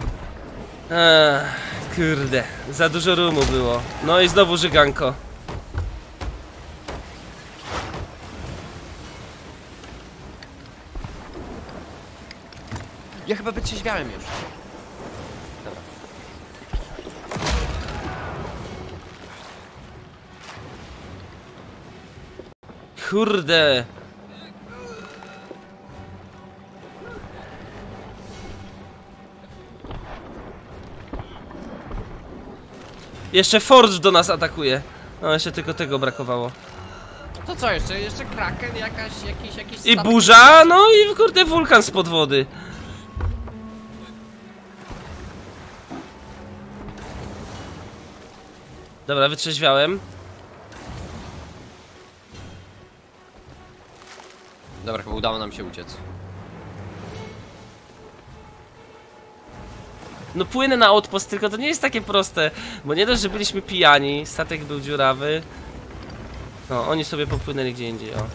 Kurde, za dużo rumu było. No i znowu żyganko. Ja chyba wytrzeźwiałem już. Dobra. Kurde. Jeszcze Forge do nas atakuje. No jeszcze tylko tego brakowało. To co jeszcze? Jeszcze kraken, jakiś I statek? burza, no i kurde wulkan spod wody. Dobra, wytrzeźwiałem. Dobra, chyba udało nam się uciec. No płynę na outpost, tylko to nie jest takie proste. Bo nie dość, że byliśmy pijani, statek był dziurawy. No, oni sobie popłynęli gdzie indziej, o.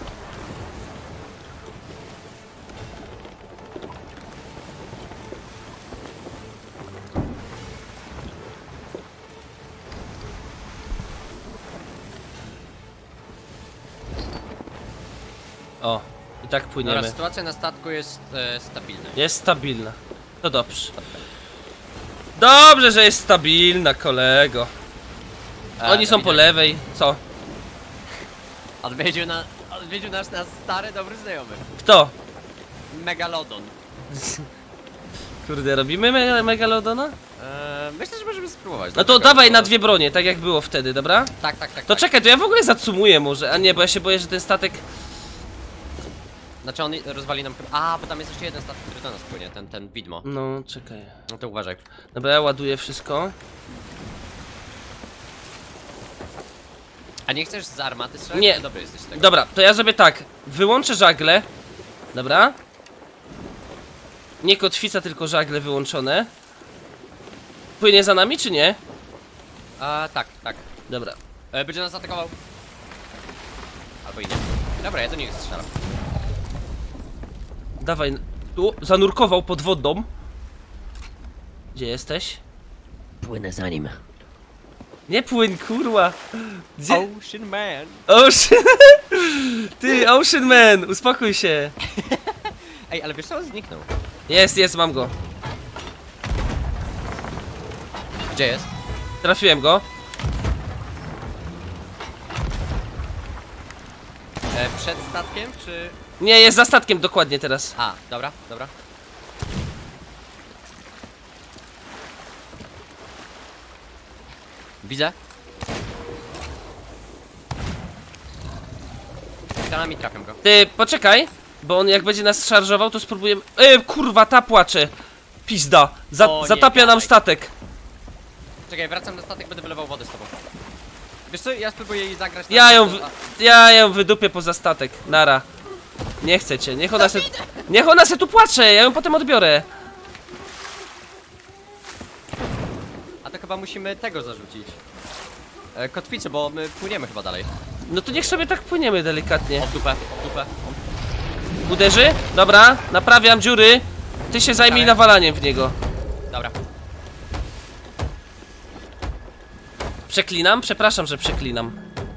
O, i tak płyniemy. Dobra, sytuacja na statku jest stabilna. Jest stabilna. To dobrze. Dobrze, że jest stabilna, kolego. Oni są po lewej. Co? Odwiedził nasz stary, dobry znajomy. Kto? Megalodon. Kurde, robimy Megalodona? Myślę, że możemy spróbować. No to dawaj na 2 bronie, tak jak było wtedy, dobra? Tak. To czekaj, to ja w ogóle zacumuję może, a nie, bo ja się boję, że ten statek... Znaczy on rozwali nam chyba... A, bo tam jest jeszcze jeden statek, który do nas płynie, ten widmo. No, czekaj. No to uważaj. Dobra, ja ładuję wszystko. A nie chcesz z armaty strzelać? Nie. Dobry jesteś z tego. Dobra, to ja zrobię tak. Wyłączę żagle. Dobra. Nie kotwica, tylko żagle wyłączone. Płynie za nami, czy nie? Tak. Dobra. Będzie nas atakował. Albo i nie. Dobra, ja do niego strzelam. Dawaj. Tu, zanurkował pod wodą. Gdzie jesteś? Płynę za nim. Nie płyń, kurwa. Gdzie? Ocean Man. Ocean... Ty, Ocean Man, uspokój się. Ej, ale wiesz co, on zniknął. Jest, mam go. Gdzie jest? Trafiłem go. Przed statkiem, czy... Nie, jest za statkiem dokładnie teraz. A, dobra. Widzę. Kanami trafiam go. Ty, poczekaj, bo on jak będzie nas szarżował, to spróbujemy... kurwa, ta płacze. Pizda. O, nie, Zatapia nam gadaj. statek. Czekaj, wracam na statek, będę wylewał wodę z tobą. Wiesz co, ja spróbuję jej zagrać na Ja ją wydupię poza statek. Nara. Nie chcę cię. Niech ona se tu płacze, ja ją potem odbiorę. A to chyba musimy tego zarzucić. Kotwicę, bo my płyniemy chyba dalej. No to niech sobie tak płyniemy delikatnie. O w dupę. Uderzy? Dobra, naprawiam dziury. Ty się zajmij Dawaj. nawalaniem w niego. Dobra. Przeklinam? Przepraszam, że przeklinam.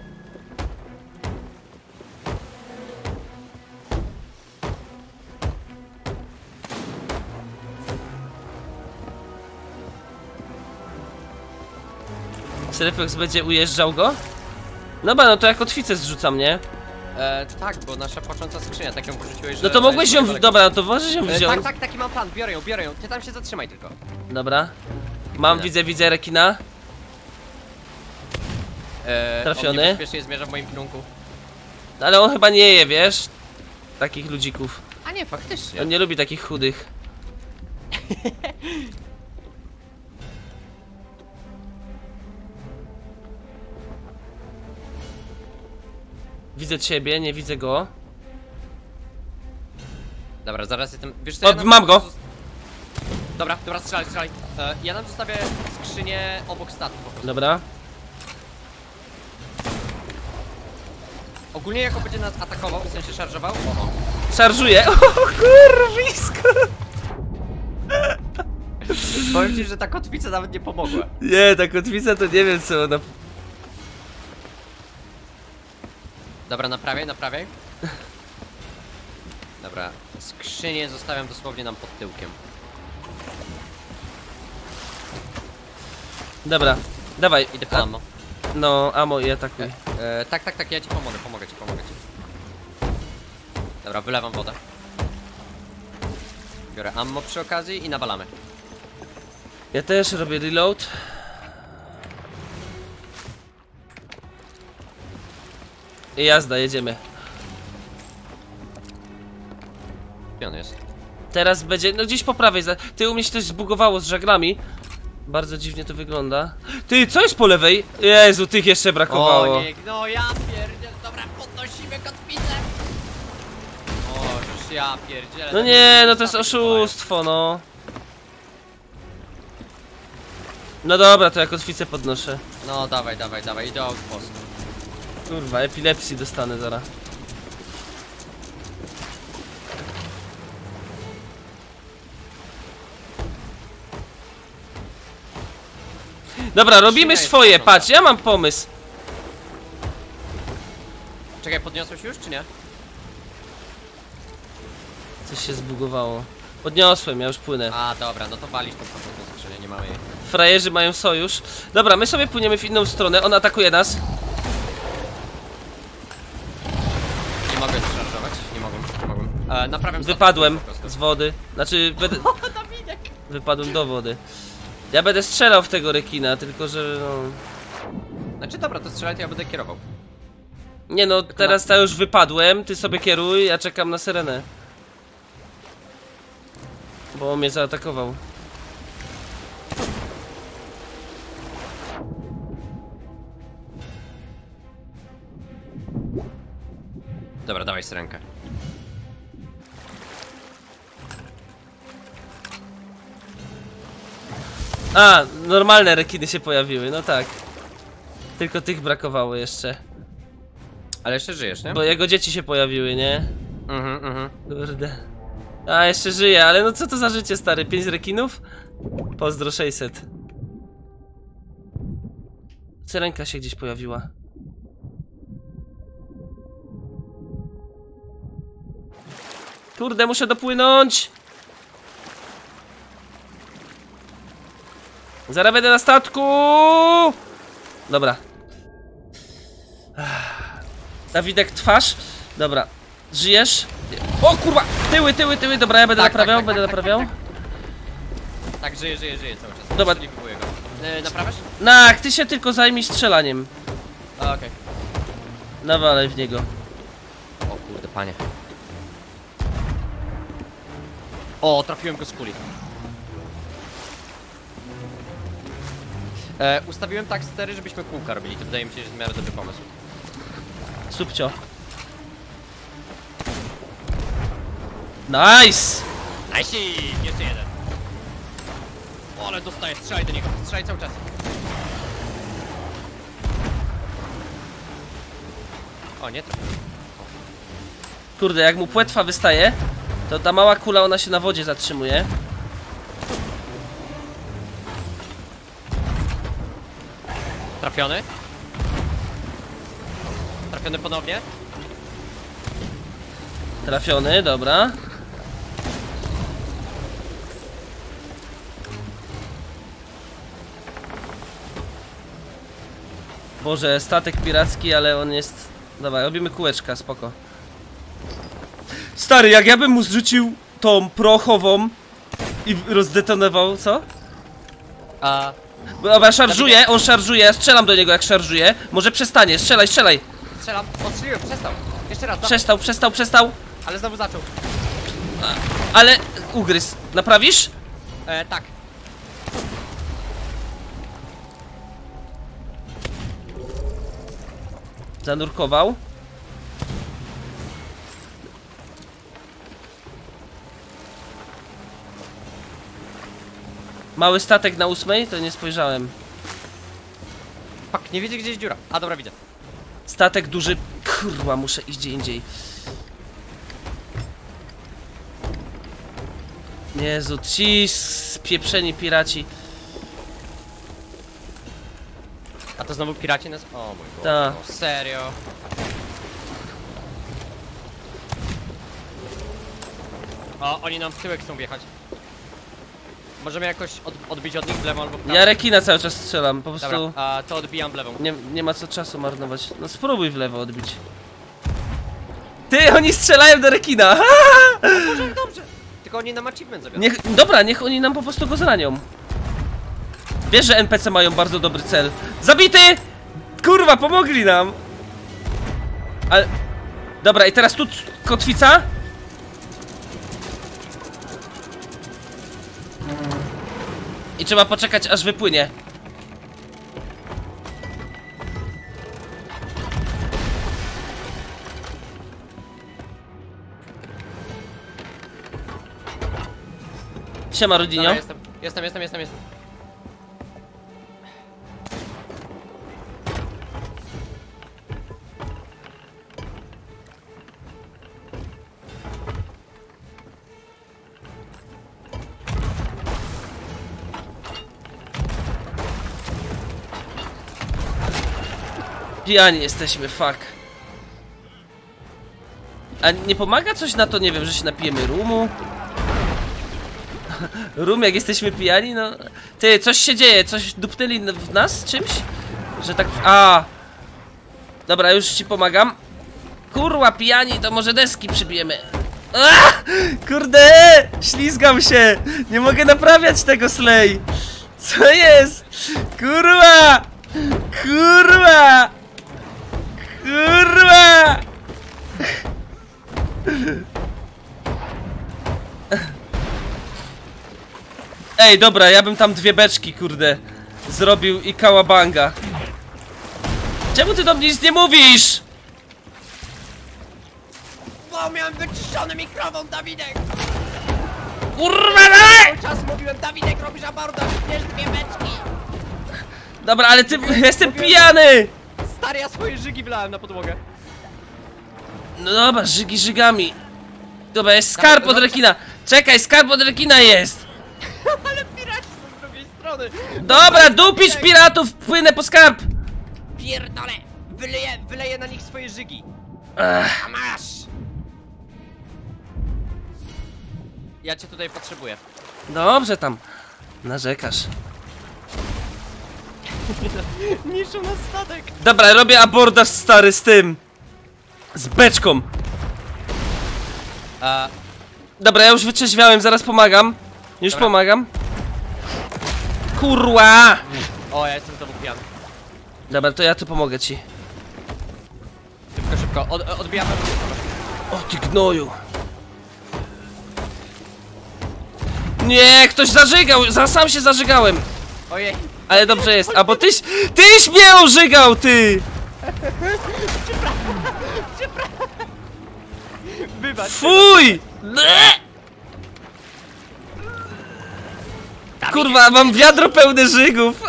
Seryfox będzie ujeżdżał go? Dobra, no to ja kotwicę zrzucam, nie? Tak, bo nasza płacząca skrzynia, tak ją porzuciłeś, że... No to mogłeś ją... daleko. Dobra, no to możesz ją wziąć. Tak, taki mam plan, biorę ją. Ty tam się zatrzymaj tylko. Dobra. Mam, Nie. widzę rekina. Trafiony. On niebezpiecznie zmierza w moim kierunku. Ale on chyba nie je, wiesz? Takich ludzików. A nie, faktycznie. On nie lubi takich chudych. Widzę ciebie, nie widzę go. Dobra, zaraz jestem... Wiesz co, Mam go! Dobra, strzelaj. Ja nam zostawię skrzynię obok statku po prostu. Dobra. Ogólnie jako będzie nas atakował, w sensie szarżował. Szarżuję. O kurwisko! Powiem ci, że ta kotwica nawet nie pomogła. Nie, ta kotwica to nie wiem co ona... Dobra, naprawiaj. Dobra, skrzynię zostawiam dosłownie nam pod tyłkiem. Dobra, dawaj. Idę po ammo. No, amo i atakuj. Tak, ja ci pomogę ci. Dobra, wylewam wodę. Biorę ammo przy okazji i nawalamy. Ja też robię reload. I jazda, jedziemy. Gdzie on jest? Teraz będzie, no gdzieś po prawej. Ty, u mnie się coś zbugowało z żaglami. Bardzo dziwnie to wygląda. Ty, co jest po lewej? Jezu, tych jeszcze brakowało. O nie, no ja pierdzielę. Dobra, podnosimy kotwicę. O, już ja pierdzielę. No nie, no to jest oszustwo, no. No dobra, to ja kotwicę podnoszę. No dawaj, idę outpost. Kurwa, epilepsji dostanę zaraz. Dobra, robimy jest swoje, podnoszona. patrz, ja mam pomysł. Czekaj, podniosłeś już czy nie? Coś się zbugowało. Podniosłem, ja już płynę. A dobra, no to walisz tą początną skrzynię, nie mamy jej. Frajerzy mają sojusz. Dobra, my sobie płyniemy w inną stronę, on atakuje nas. Nie mogłem. Naprawiam Wypadłem statek po prostu. z wody. Znaczy, będę... Wypadłem do wody. Ja będę strzelał w tego rekina, tylko że no... Znaczy dobra, to strzelaj, to ja będę kierował. Nie no, teraz to już wypadłem, ty sobie kieruj, ja czekam na syrenę. Bo on mnie zaatakował. Dobra, dawaj syrenkę. A, normalne rekiny się pojawiły, no tak. Tylko tych brakowało jeszcze. Ale jeszcze żyjesz, nie? Bo jego dzieci się pojawiły, nie? Mhm. Kurde. A, jeszcze żyje, ale no co to za życie, stary? 5 rekinów? Pozdro 600. Syrenka się gdzieś pojawiła. Kurde, muszę dopłynąć! Zaraz będę na statku! Dobra. Dawidek, twarz. Dobra. Żyjesz? O kurwa! Tyły! Dobra, ja będę naprawiał, Tak, żyje cały czas. Dobra. Strzeliwuję go. Naprawiasz? Tak, ty się tylko zajmij strzelaniem. A, okej. Nawalaj w niego. O kurde, panie. O, trafiłem go z kuli. Ustawiłem tak stery, żebyśmy kółka robili. To wydaje mi się, że jest w miarę dobry pomysł. Subcio. Nice! Nice! Jeszcze jeden. O, ale dostaję, strzelaj do niego. Strzelaj cały czas. O, nie trafiłem. Kurde, jak mu płetwa wystaje, to ta mała kula, ona się na wodzie zatrzymuje. Trafiony. Trafiony ponownie. Trafiony, dobra. Boże, statek piracki, ale on jest... Dawaj, robimy kółeczka, spoko. Stary, jak ja bym mu zrzucił tą prochową i rozdetonował, co? A Dobra, szarżuje, on szarżuje, ja strzelam do niego jak szarżuje. Może przestanie, strzelaj! strzelam, odstrzeliłem, przestał. Jeszcze raz, dawaj. Przestał. Ale znowu zaczął. Ale ugryz. Naprawisz? Tak. Zanurkował. Mały statek na 8? To nie spojrzałem. Fuck, nie widzę gdzie jest dziura. A dobra, widzę. Statek duży. Kurwa, muszę iść gdzie indziej. Jezu, ci spieprzeni piraci. A to znowu piraci nas... O mój Boże, Ta. no serio. O, oni nam w tyłek chcą wjechać. Możemy jakoś odbić od nich w lewo albo w prawo? Ja rekina cały czas strzelam, po prostu Dobra, a to odbijam w lewą. nie ma co czasu marnować. No spróbuj w lewo odbić. Ty, oni strzelają do rekina! Dobrze! Tylko oni nam achievement zabiorą. Dobra, niech oni nam po prostu go zranią. Wiesz, że NPC mają bardzo dobry cel. Zabity! Kurwa, pomogli nam! Ale... Dobra, i teraz tu kotwica? I trzeba poczekać, aż wypłynie. Siema, Rudinio. Dobra, jestem. Pijani jesteśmy, fuck. A nie pomaga coś na to, nie wiem, że się napijemy rumu? Rum, jak jesteśmy pijani, no... Ty, coś się dzieje, coś dupnęli w nas czymś? Że tak... A. Dobra, już ci pomagam. Kurwa, pijani, to może deski przybijemy. Ah! Kurde! Ślizgam się! Nie mogę naprawiać tego, Slay! Co jest? Kurwa! Kurwa! Kurwa! Ej, dobra, ja bym tam 2 beczki, kurde, zrobił i kałabanga. Czemu ty do mnie nic nie mówisz? Bo miałem wyczyszczony mikrofon, Dawidek! Kurwa, dawaj! Cały czas mówiłem, Dawidek, robisz abordaż, bierz 2 beczki! Dobra, ale ty, jestem pijany! Stary, ja swoje żygi wlałem na podłogę. No dobra, żygi żygami. Dobra, jest skarb od rekina. Czekaj, skarb od rekina jest. Ale piraci są z drugiej strony! Dobra, dupić piratów, płynę po skarb. Pierdolę! Wyleję na nich swoje żygi. Ech, A masz! Ja cię tutaj potrzebuję. dobrze tam, narzekasz. Niszczą nas statek! Dobra, robię abordaż, stary, z tym. Z beczką. Dobra, ja już wyczeźwiałem, zaraz pomagam. Już Dobra. pomagam. Kurwa! O, ja jestem znowu pijany. Dobra, to ja tu pomogę ci. Szybko, szybko, odbijamy. O ty gnoju. Nie, ktoś zażygał, sam się zażygałem. Ojej. Ale dobrze jest, a bo tyś mnie ożygał, ty! Wybacz. Fuj! Ble! Kurwa, mam wiadro pełne żygów.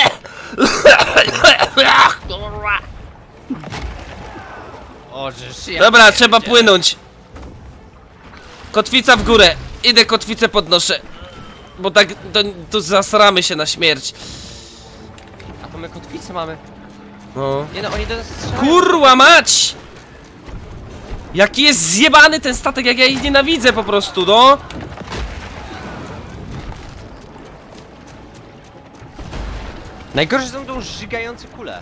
O, żeż ja Dobra, trzeba pierdzielę. płynąć. Kotwica w górę. Idę, kotwicę podnoszę. Bo tak, to zasramy się na śmierć. A to my kotwicę mamy. No. Nie no, oni do nas strzelają. Kurwa mać! Jaki jest zjebany ten statek, jak ja ich nienawidzę po prostu, no! Najgorsze są to żygające kule.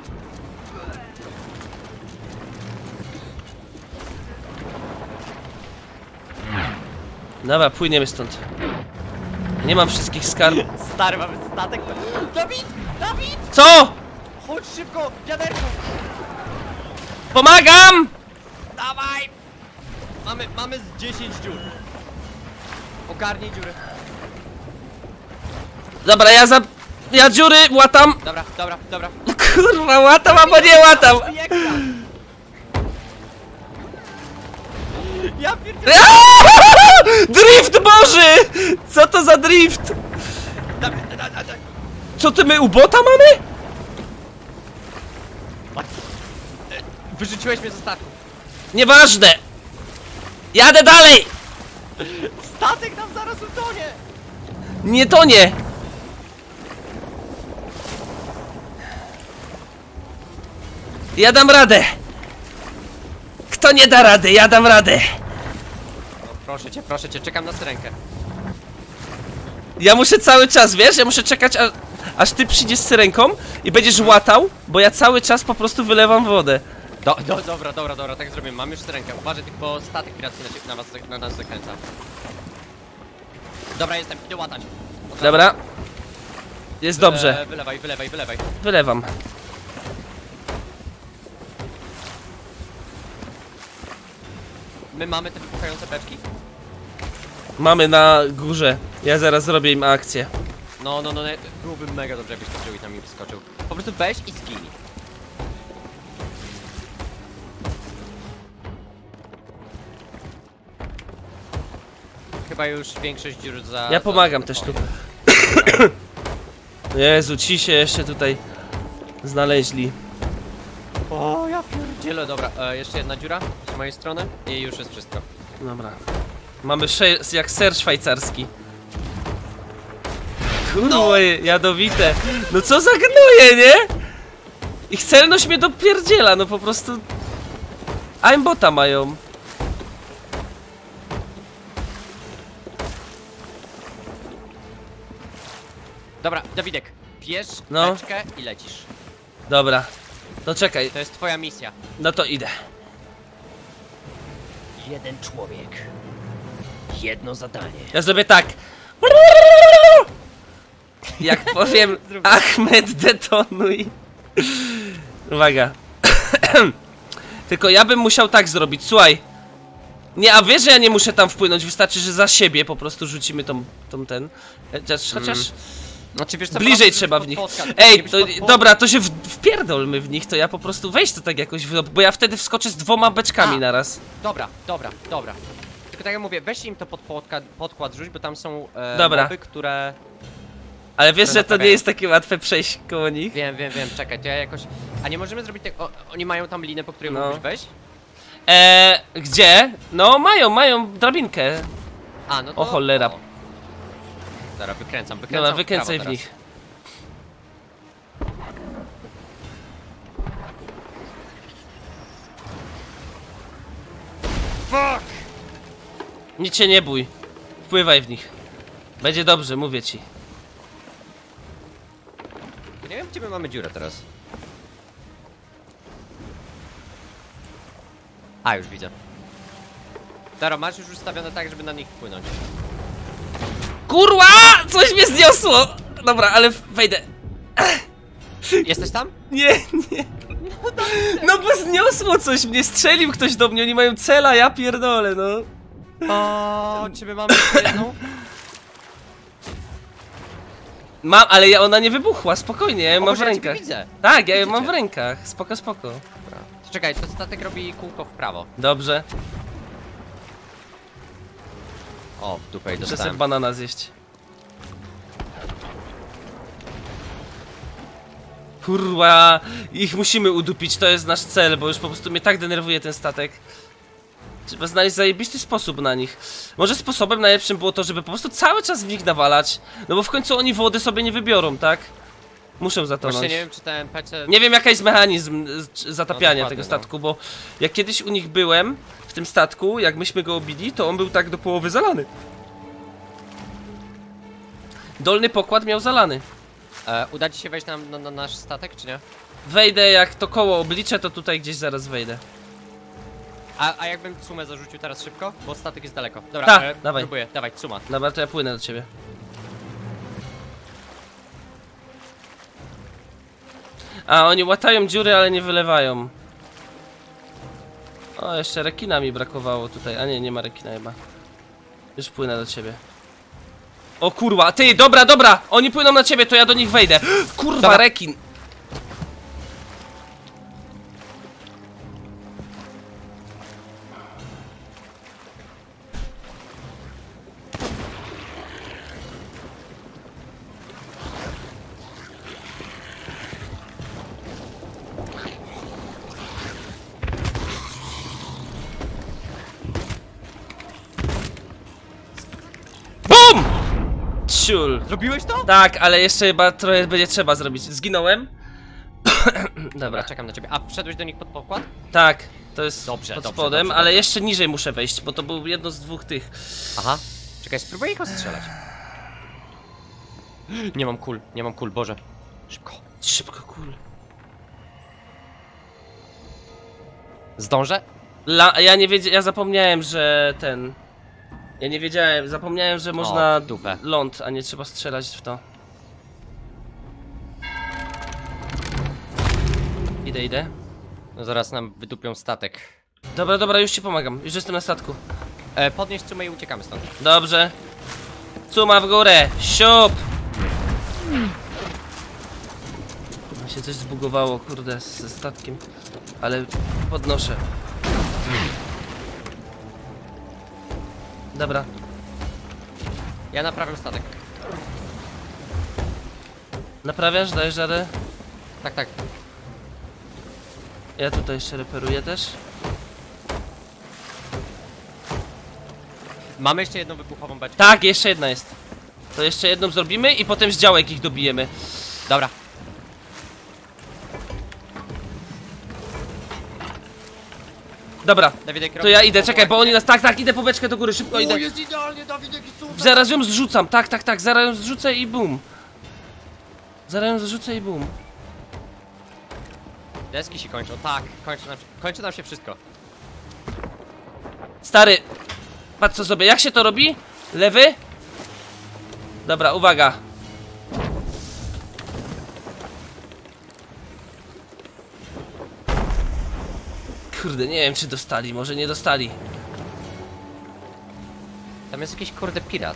Dobra, płyniemy stąd. Nie mam wszystkich skarbów. Stary, mamy statek. Dawid! Dawid! Co? Chodź szybko, wiaderko! Pomagam! Dawaj! Mamy z 10 dziur. Ogarnij dziury. Dobra, ja dziury łatam. Dobra, dobra, dobra. Kurwa, łatam albo nie łatam. Jak tam? Ja pierdolę. Drift Boży! Co to za drift? Dawaj. Co ty, my u bota mamy? Wyrzuciłeś mnie ze statku. Nieważne. Jadę dalej. Statek nam zaraz utonie! Nie tonie. Ja dam radę. Kto nie da rady, ja dam radę. O, proszę cię, czekam na syrenkę. Ja muszę cały czas, wiesz, ja muszę czekać aż ty przyjdziesz z syrenką i będziesz łatał, bo ja cały czas po prostu wylewam wodę. Dobra, tak zrobimy. Mam już syrenkę. Uważaj, tylko statek piracki na nas zakręca. Dobra, jestem, idę łatać. Dobra. Jest dobrze. Wylewaj. Wylewam. My mamy te wybuchające beczki? Mamy na górze. Ja zaraz zrobię im akcję. No, byłoby mega dobrze, jakbyś skoczył i tam mi wyskoczył. Po prostu weź i zginij. Chyba już większość dziur Ja pomagam też tu. Jezu, ci się jeszcze tutaj znaleźli. O, ja pierdzielę, dobra, jeszcze jedna dziura z mojej strony i już jest wszystko. Dobra. Mamy jak ser szwajcarski. Kurwa, jadowite. No co za gnuje, nie? Ich celność mnie dopierdziela, no po prostu. Aimbota mają. Dobra, Dawidek, bierz No. beczkę i lecisz. Dobra. To czekaj, To jest twoja misja. no to idę. Jeden człowiek. Jedno zadanie. Ja zrobię tak. Jak powiem Ahmed detonuj. Uwaga. Tylko ja bym musiał tak zrobić, słuchaj. Nie, a wiesz, że ja nie muszę tam wpłynąć, wystarczy, że za siebie po prostu rzucimy tą ten. Chociaż Znaczy, wiesz co, bliżej trzeba w nich. Ej, to, dobra, to się wpierdolmy w nich, to ja po prostu weź to tak jakoś, bo ja wtedy wskoczę z 2 beczkami naraz. Dobra. Tylko tak jak mówię, weź im to podkład rzuć, bo tam są Dobra. moby, które... Ale wiesz, że to nie jest takie łatwe przejść koło nich? Wiem, czekaj, to ja jakoś... A nie możemy zrobić tak... Oni mają tam linę, po której No. mógłbyś wejść? Gdzie? No mają drabinkę. A, no to... O cholera. Dobra, wykręcam Dobra, wykręcaj w prawo nich. Fuck! Nic się nie bój. Wpływaj w nich. Będzie dobrze, mówię ci. Nie wiem, gdzie my mamy dziurę teraz. A, już widzę. Dobra, masz już ustawione tak, żeby na nich wpłynąć. Kurwa! Coś mnie zniosło! Dobra, ale wejdę. Jesteś tam? Nie. No bo zniosło coś mnie, strzelił ktoś do mnie, oni mają cela, ja pierdolę, no. O, ciebie mamy jeszcze jedną? Mam, ale ona nie wybuchła, spokojnie, ja ją mam w Boże, ja ciebie rękach. widzę. Tak, ja ją Widzę mam w cię. rękach, spoko. Dobra. To czekaj, to statek robi kółko w prawo. Dobrze, O, w dupę i muszę sobie dostałem. banana zjeść. Kurwa, ich musimy udupić, to jest nasz cel, bo już po prostu mnie tak denerwuje ten statek. Trzeba znaleźć zajebisty sposób na nich. Może sposobem najlepszym było to, żeby po prostu cały czas w nich nawalać. No bo w końcu oni wody sobie nie wybiorą, tak? Muszę zatonąć. Właśnie nie wiem, czy ten PC... Nie wiem jaki jest mechanizm zatapiania No, tego dokładnie, statku, bo jak kiedyś u nich byłem, w tym statku, jak myśmy go obili, to on był tak do połowy zalany. Dolny pokład miał zalany. Uda ci się wejść na nasz statek, czy nie? Wejdę, jak to koło obliczę, to tutaj gdzieś zaraz wejdę. A jakbym Tsumę zarzucił teraz szybko? Bo statek jest daleko. Dobra, Tak, dawaj. próbuję, dawaj, Tsuma. Dobra, to ja płynę do ciebie. A, oni łatają dziury, ale nie wylewają. O, jeszcze rekina mi brakowało tutaj. A nie, nie ma rekina chyba. Już płynę do ciebie. O kurwa, ty, dobra! Oni płyną na ciebie, to ja do nich wejdę. Kurwa, Dobra. rekin! BUM! Ciul. Zrobiłeś to? Tak, ale jeszcze chyba trochę będzie trzeba zrobić. Zginąłem? Dobra, Dobra, czekam na ciebie. A wszedłeś do nich pod pokład? tak, to jest Dobrze, pod dobrze, spodem, dobrze, ale dobrze. jeszcze niżej muszę wejść, bo to był jedno z dwóch tych. Aha. Czekaj, spróbuję ich ostrzelać. Nie mam kul, Boże. Szybko. Szybko, kul. Zdążę? Ja nie wiedziałem, ja zapomniałem, że ten... Ja nie wiedziałem, zapomniałem, że można w dupę. ląd, a nie trzeba strzelać w to. Idę. No zaraz nam wydupią statek. Dobra, już ci pomagam, już jestem na statku. Podnieś Tsumę i uciekamy stąd. Dobrze. Cuma w górę, siup! Mi się coś zbugowało, kurde, ze statkiem. Ale podnoszę. Dobra. Ja naprawiam statek. Naprawiasz? Dajesz radę? Tak. Ja tutaj jeszcze reperuję też. Mamy jeszcze jedną wybuchową beczkę. Tak, jeszcze jedna jest. To jeszcze jedną zrobimy i potem z działek ich dobijemy. Dobra. Dobra, Dawidek, to ja idę, czekaj, bo oni nas... Tak, idę po beczkę do góry, szybko idę. jest idealnie, Dawidek i super. Zaraz ją zrzucam, tak, zaraz ją zrzucę i bum. Zaraz ją zrzucę i bum. Deski się kończą, tak. Kończy nam się wszystko. Stary, patrz co sobie, jak się to robi? Lewy? Dobra, uwaga. Kurde, nie wiem czy dostali, może nie dostali. Tam jest jakiś kurde pirat.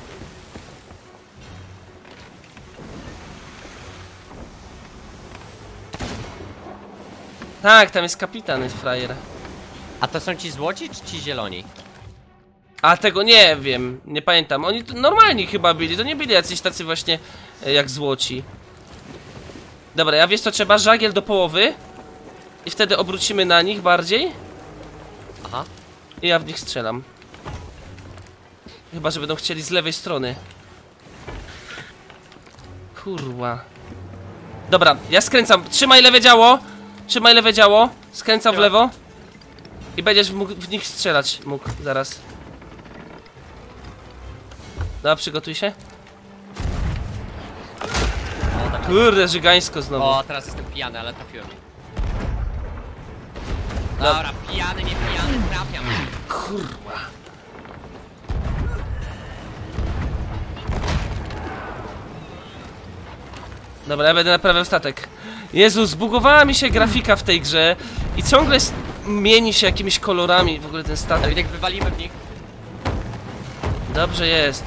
Tak, tam jest kapitan, jest frajer. A to są ci złoci czy ci zieloni? A tego nie wiem, nie pamiętam. Oni tu normalni chyba byli, to nie byli jacyś tacy właśnie jak złoci. Dobra, ja wiesz co trzeba? Żagiel do połowy. I wtedy obrócimy na nich bardziej. Aha. I ja w nich strzelam. Chyba, że będą chcieli z lewej strony. Kurwa. Dobra, ja skręcam. Trzymaj lewe działo. Trzymaj lewe działo. Skręcam w lewo. I będziesz mógł w nich strzelać. Mógł, zaraz. Dobra, przygotuj się. O, tak. Kurde, żygańsko znowu. O, teraz jestem pijany, ale trafiłem. Dobra, pijany, nie pijany, trafiam. Kurwa. Dobra, ja będę naprawiał statek. Jezu, zbugowała mi się grafika w tej grze i ciągle mieni się jakimiś kolorami w ogóle ten statek. Jak wywalimy w nich. Dobrze jest.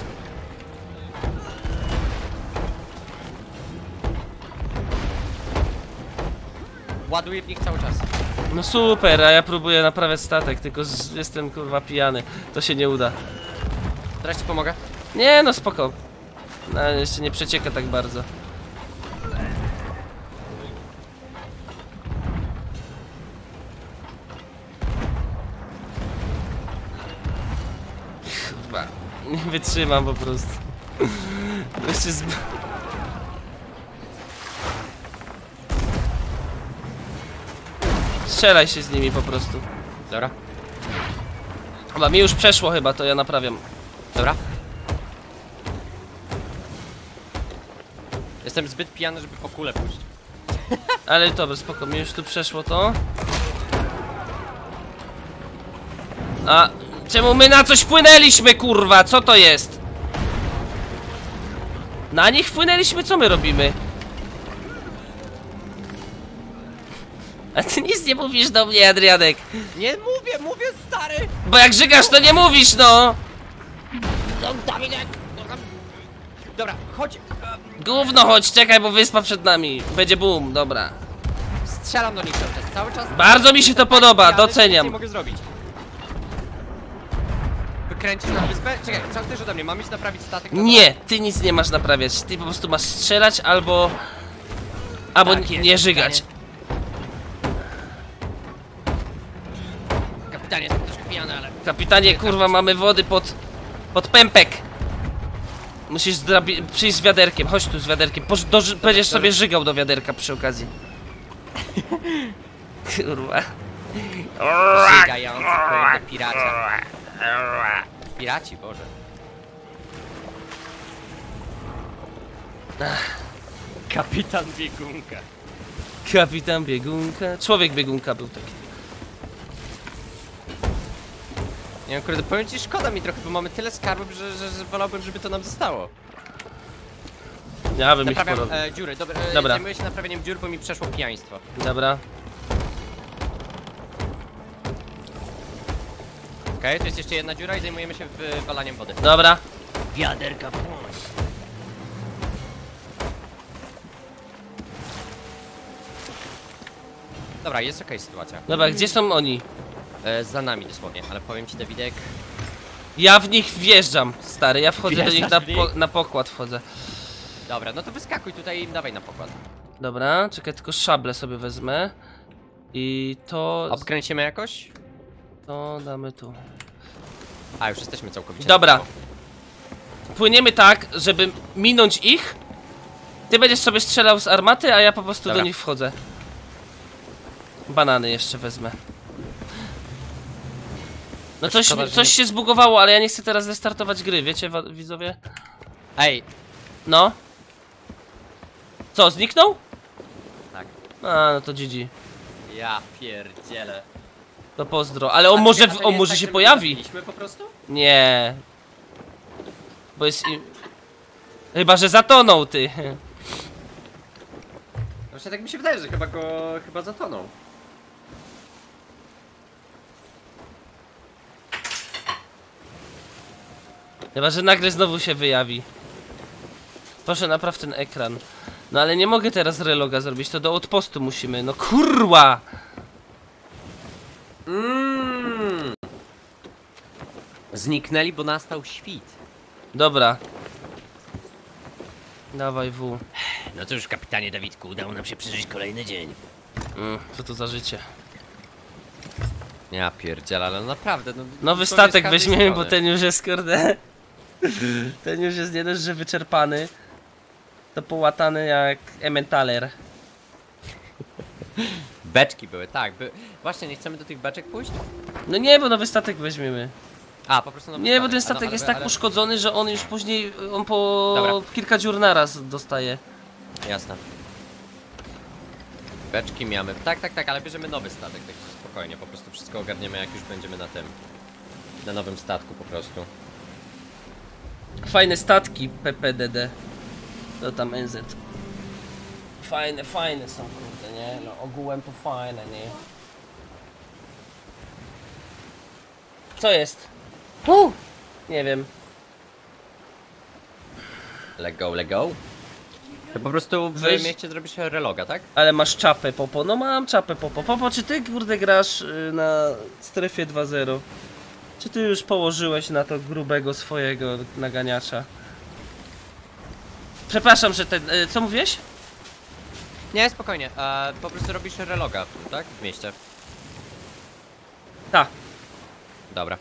Ładuję w nich cały czas. No super, a ja próbuję naprawiać statek, tylko jestem kurwa pijany. To się nie uda. Teraz ci pomogę. Nie no spoko. No, jeszcze nie przecieka tak bardzo. Kurwa, nie wytrzymam po prostu. Jeszcze strzelaj się z nimi po prostu. Dobra. Chyba mi już przeszło chyba, to ja naprawiam. Dobra. Jestem zbyt pijany, żeby po kulę pójść. Ale dobra, spoko, mi już tu przeszło to. A czemu my na coś wpłynęliśmy, kurwa? Co to jest? Na nich wpłynęliśmy? Co my robimy? A ty nic nie mówisz do mnie, Adrianek. Nie mówię stary! Bo jak żygasz, to nie mówisz, no! Dobra, chodź. Gówno chodź, czekaj, bo wyspa przed nami. Będzie boom, dobra. Strzelam do nich cały czas. Bardzo mi się to podoba, doceniam. Nie mogę zrobić. Wykręcisz na wyspę? Czekaj, co chcesz ode mnie? Mam iść naprawić statek? Nie, ty nic nie masz naprawiać. Ty po prostu masz strzelać albo... Albo Tak jest, nie żygać. Kapitanie, jestem troszkę pijany, ale... Kapitanie, kurwa, mamy wody pod pępek. Musisz przyjść z wiaderkiem, chodź tu z wiaderkiem. Będziesz sobie żygał do wiaderka przy okazji. Kurwa. Żygający kurde piracia. Piraci, Boże. Kapitan biegunka. Kapitan biegunka. Człowiek biegunka był taki. Nie wiem, kurde, powiem ci, szkoda mi trochę, bo mamy tyle skarbów, że wolałbym, żeby to nam zostało. Ja bym ich Naprawiam porobił. dziury, dobra. Dobra. Zajmuję się naprawieniem dziur, bo mi przeszło pijaństwo. Dobra. Okej, to jest jeszcze jedna dziura i zajmujemy się wywalaniem wody. Dobra. Wiaderka płonąć. Dobra, jest okej sytuacja. Dobra, gdzie są oni? Za nami dosłownie, ale powiem ci, Dawidek... Ja w nich wjeżdżam, stary. Ja wchodzę do nich Wjeżdżasz w nich? na pokład wchodzę. Dobra, no to wyskakuj tutaj i dawaj na pokład. Dobra, czekaj, tylko szable sobie wezmę. I to... Obkręcimy jakoś? To damy tu. A, już jesteśmy całkowicie. Dobra. na prawo. Płyniemy tak, żeby minąć ich. Ty będziesz sobie strzelał z armaty, a ja po prostu Dobra. do nich wchodzę. Banany jeszcze wezmę. No Szkoda, że coś nie- się zbugowało, ale ja nie chcę teraz restartować gry, wiecie, widzowie? Ej, No. Co, zniknął? tak. A, no to GG. Ja pierdzielę. To pozdro, ale on może się pojawi. Po prostu? Nie. Bo jest Chyba, że zatonął, ty. Właśnie tak mi się wydaje, że chyba zatonął. Chyba, że nagle znowu się wyjawi. Proszę, napraw ten ekran. No ale nie mogę teraz reloga zrobić, to do outpostu musimy. No kurwa! Zniknęli, bo nastał świt. Dobra. Dawaj W. No cóż, kapitanie Dawidku, udało nam się przeżyć kolejny dzień. Co to za życie? Ja pierdzielę, ale naprawdę, no... Nowy to statek jest każdej weźmiemy, bo strony. ten już jest, kurde. Ten już jest nie dość, że wyczerpany. To połatany jak Emmentaler. Beczki były, tak. Właśnie, nie chcemy do tych beczek pójść? No nie, bo nowy statek weźmiemy. A, po prostu nowy Nie, bo ten A, no, statek jest ale- tak uszkodzony, że on już później, on po Dobra. kilka dziur naraz dostaje. Jasne. Beczki mamy. Tak, ale bierzemy nowy statek, tak spokojnie. Po prostu wszystko ogarniemy, jak już będziemy na tym. Na nowym statku po prostu. Fajne statki PPDD. To tam NZ. Fajne są, kurde, nie? No ogółem to fajne, nie? Co jest? Nie wiem. Let go. To po prostu w Weź- mieście zrobisz reloga, tak? Ale masz czapę, Popo. No mam czapę, Popo. Popo, czy ty, kurde, grasz na strefie 2.0? Czy ty już położyłeś na to grubego swojego naganiacza? Przepraszam, że ten... co mówiłeś? Nie, spokojnie. Po prostu robisz reloga, tak? W mieście. Tak. Dobra.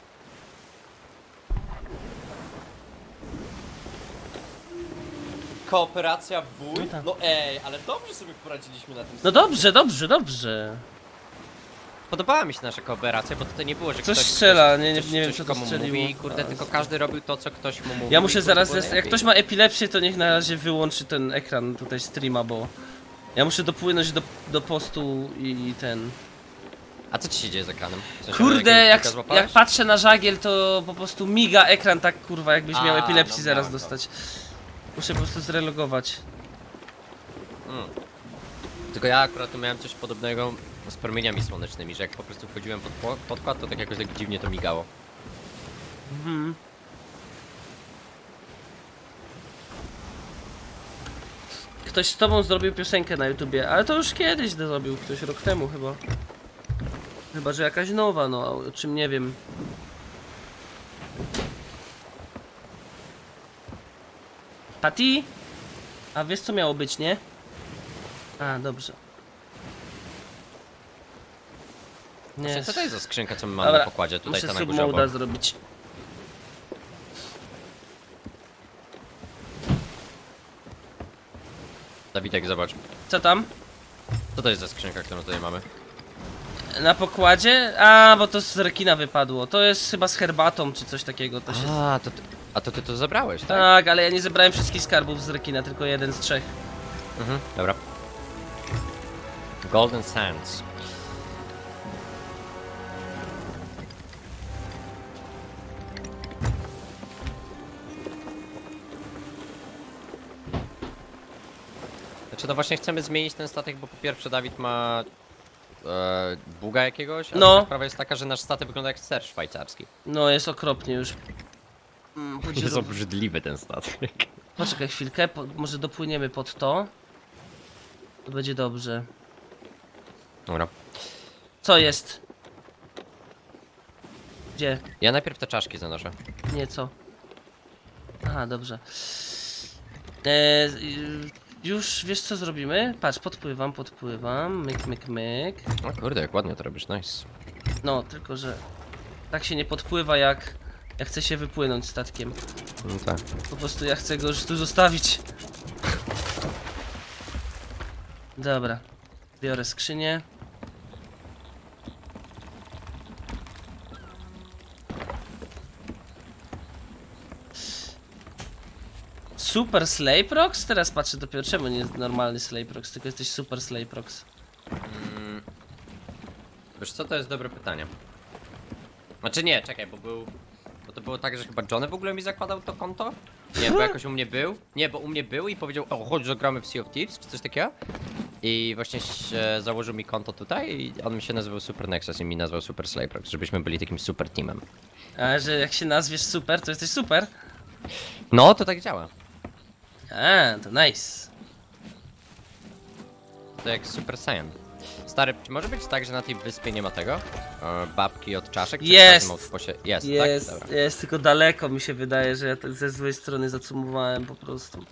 Kooperacja wuj? No tak. No ej, ale dobrze sobie poradziliśmy na tym. No dobrze. Podobała mi się nasza kooperacja, bo tutaj nie było, że Coś ktoś strzela, nie coś wiem, co to komu strzeliło. mówi, kurde, tylko każdy robił to, co ktoś mu mówił. Ja i muszę kurde, zaraz, było jak najlepiej. ktoś ma epilepsję, to niech na razie wyłączy ten ekran tutaj streama, bo ja muszę dopłynąć do postu i ten... A co ci się dzieje z ekranem? W sensie, Kurde, jakiegoś jak, klika złapałeś? jak patrzę na żagiel, to po prostu miga ekran tak, kurwa, jakbyś miał A, epilepsji no zaraz miałem to. dostać. Muszę po prostu zrelogować. Tylko ja akurat tu miałem coś podobnego z promieniami słonecznymi, że jak po prostu wchodziłem pod podkład, to tak jakoś tak dziwnie to migało. Ktoś z tobą zrobił piosenkę na YouTubie, ale to już kiedyś zrobił, ktoś rok temu chyba. Chyba, że jakaś nowa, no, o czym nie wiem. Patty? A wiesz co miało być, nie? A, dobrze. Nie, Co to jest za skrzynka, co my mamy dobra, na pokładzie? Tutaj muszę ta na górze submoda obok. zrobić. Dawidek, zobacz. Co tam? Co to jest za skrzynka, którą tutaj mamy? Na pokładzie? A, bo to z rekina wypadło. To jest chyba z herbatą czy coś takiego. To się... A to ty to zabrałeś, tak? Tak, ale ja nie zebrałem wszystkich skarbów z rekina, tylko jeden z 3. Dobra. Golden Sands. Znaczy, no właśnie chcemy zmienić ten statek, bo po pierwsze Dawid ma buga jakiegoś, a No. druga sprawa jest taka, że nasz statek wygląda jak ser szwajcarski. No, jest okropnie już. Jest obrzydliwy ten statek. Poczekaj chwilkę, może dopłyniemy pod to. To będzie dobrze. Dobra. Co jest? Gdzie? Ja najpierw te czaszki zanoszę. Nie, co? Aha, dobrze. Już wiesz co zrobimy? Patrz, podpływam. Myk. O kurde, jak ładnie to robisz, nice. No, tylko że tak się nie podpływa jak chce się wypłynąć statkiem. No tak. Po prostu ja chcę go już tu zostawić. Dobra. Biorę skrzynię. Super Slayprox? Teraz patrzę dopiero, czemu nie normalny Slayprox, tylko jesteś Super Slayprox. Wiesz co, to jest dobre pytanie. Znaczy nie, czekaj, bo to było tak, że chyba Johnny w ogóle mi zakładał to konto? Nie, bo jakoś u mnie był. Nie, bo u mnie był i powiedział, o chodź, że gramy w Sea of Thieves, czy coś takiego. I właśnie założył mi konto tutaj i on mi się nazywał Super Nexus i mi nazwał Super Slayprox, żebyśmy byli takim super teamem. A że jak się nazwiesz super, to jesteś super? No, to tak działa. To nice. To jak Super Saiyan. Stary, czy może być tak, że na tej wyspie nie ma tego? Babki od czaszek? Czy Jest! Jest, Jest, tak? Dobra. jest, tylko daleko mi się wydaje, że ja tak ze złej strony zacumowałem po prostu.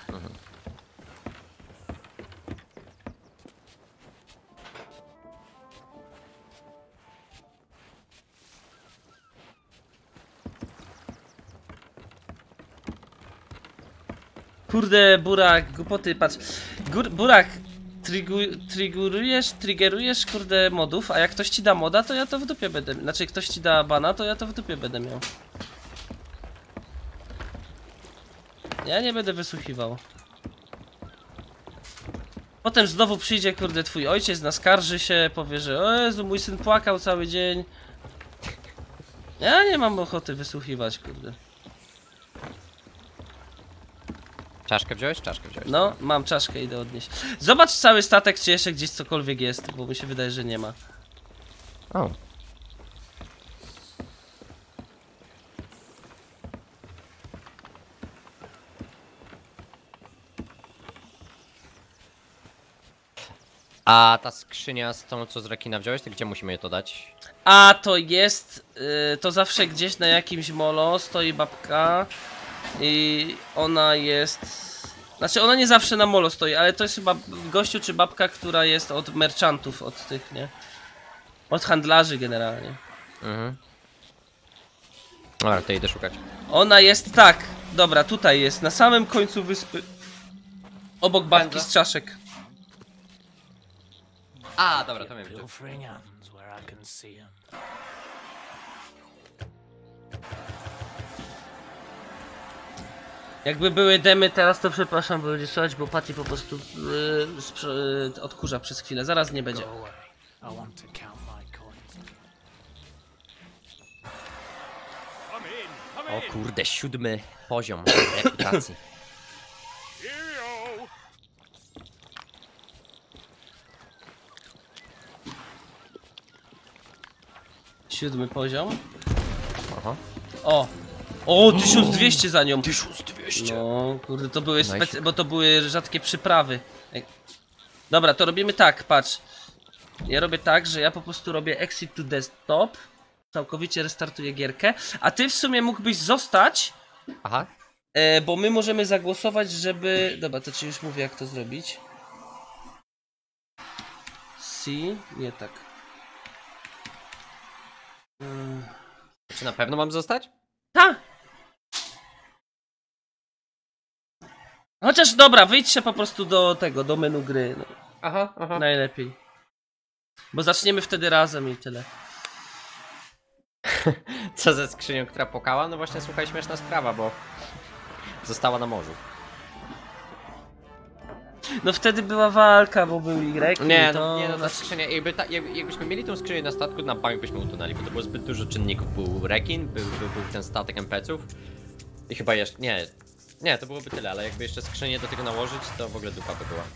Kurde, Burak, głupoty, patrz. Burak, triggerujesz, kurde, modów, a jak ktoś ci da moda, to ja to w dupie będę. Znaczy, jak ktoś ci da bana, to ja to w dupie będę miał. Ja nie będę wysłuchiwał. Potem znowu przyjdzie, kurde, twój ojciec, naskarży się, powie, że o Jezu, mój syn płakał cały dzień. Ja nie mam ochoty wysłuchiwać, kurde. Czaszkę wziąłeś? Czaszkę wziąłeś. No, mam czaszkę, idę odnieść. Zobacz cały statek, czy jeszcze gdzieś cokolwiek jest, bo mi się wydaje, że nie ma. O. A ta skrzynia z tą, co z rekina wziąłeś, to gdzie musimy je to dać? A to jest, to zawsze gdzieś na jakimś molo stoi babka i ona jest... Znaczy ona nie zawsze na molo stoi, ale to jest chyba gościu czy babka, która jest od merchantów, od tych, nie? Od handlarzy generalnie. Mhm. Dobra, to idę szukać. Ona jest tak, dobra, tutaj jest, na samym końcu wyspy. Obok babki Pędza? z czaszek. A, dobra, to wiem. Pilfering hands where I can see 'em. Jakby były demy teraz, to przepraszam, by będzie słuchać, bo Patty po prostu odkurza przez chwilę, zaraz nie będzie. Go away. I want to count my coins. O kurde, 7 poziom reputacji. Siódmy poziom. Aha. O! O, 1200 za nią! 1200. No, kurde, to były Nice. bo to były rzadkie przyprawy. Dobra, to robimy tak, patrz. Ja robię tak, że ja po prostu robię exit to desktop. Całkowicie restartuję gierkę. A ty w sumie mógłbyś zostać, Aha. bo my możemy zagłosować, żeby... Dobra, to ci już mówię, jak to zrobić. Nie tak. Czy na pewno mam zostać? Ta! Chociaż dobra, wyjdźcie po prostu do tego, do menu gry. No. Aha, aha. Najlepiej. Bo zaczniemy wtedy razem i tyle. Co ze skrzynią, która pokała? No właśnie, słuchaj, śmieszna sprawa, bo została na morzu. No wtedy była walka, bo był Y. Nie, to... no, nie, no ta skrzynia, jakbyśmy mieli tą skrzynię na statku, na bank byśmy utonęli, bo to było zbyt dużo czynników. Był rekin, był ten statek NPC-ów i chyba jeszcze, nie, to byłoby tyle, ale jakby jeszcze skrzynię do tego nałożyć, to w ogóle dupa by była.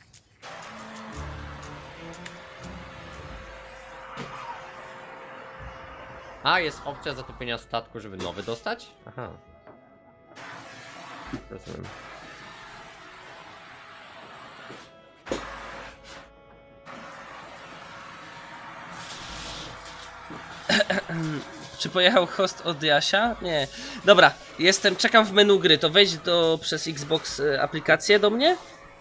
A, jest opcja zatopienia statku, żeby nowy dostać? Aha. Rozumiem. Czy pojechał host od Jasia? Nie. Dobra, czekam w menu gry, to wejdź przez Xbox aplikację do mnie.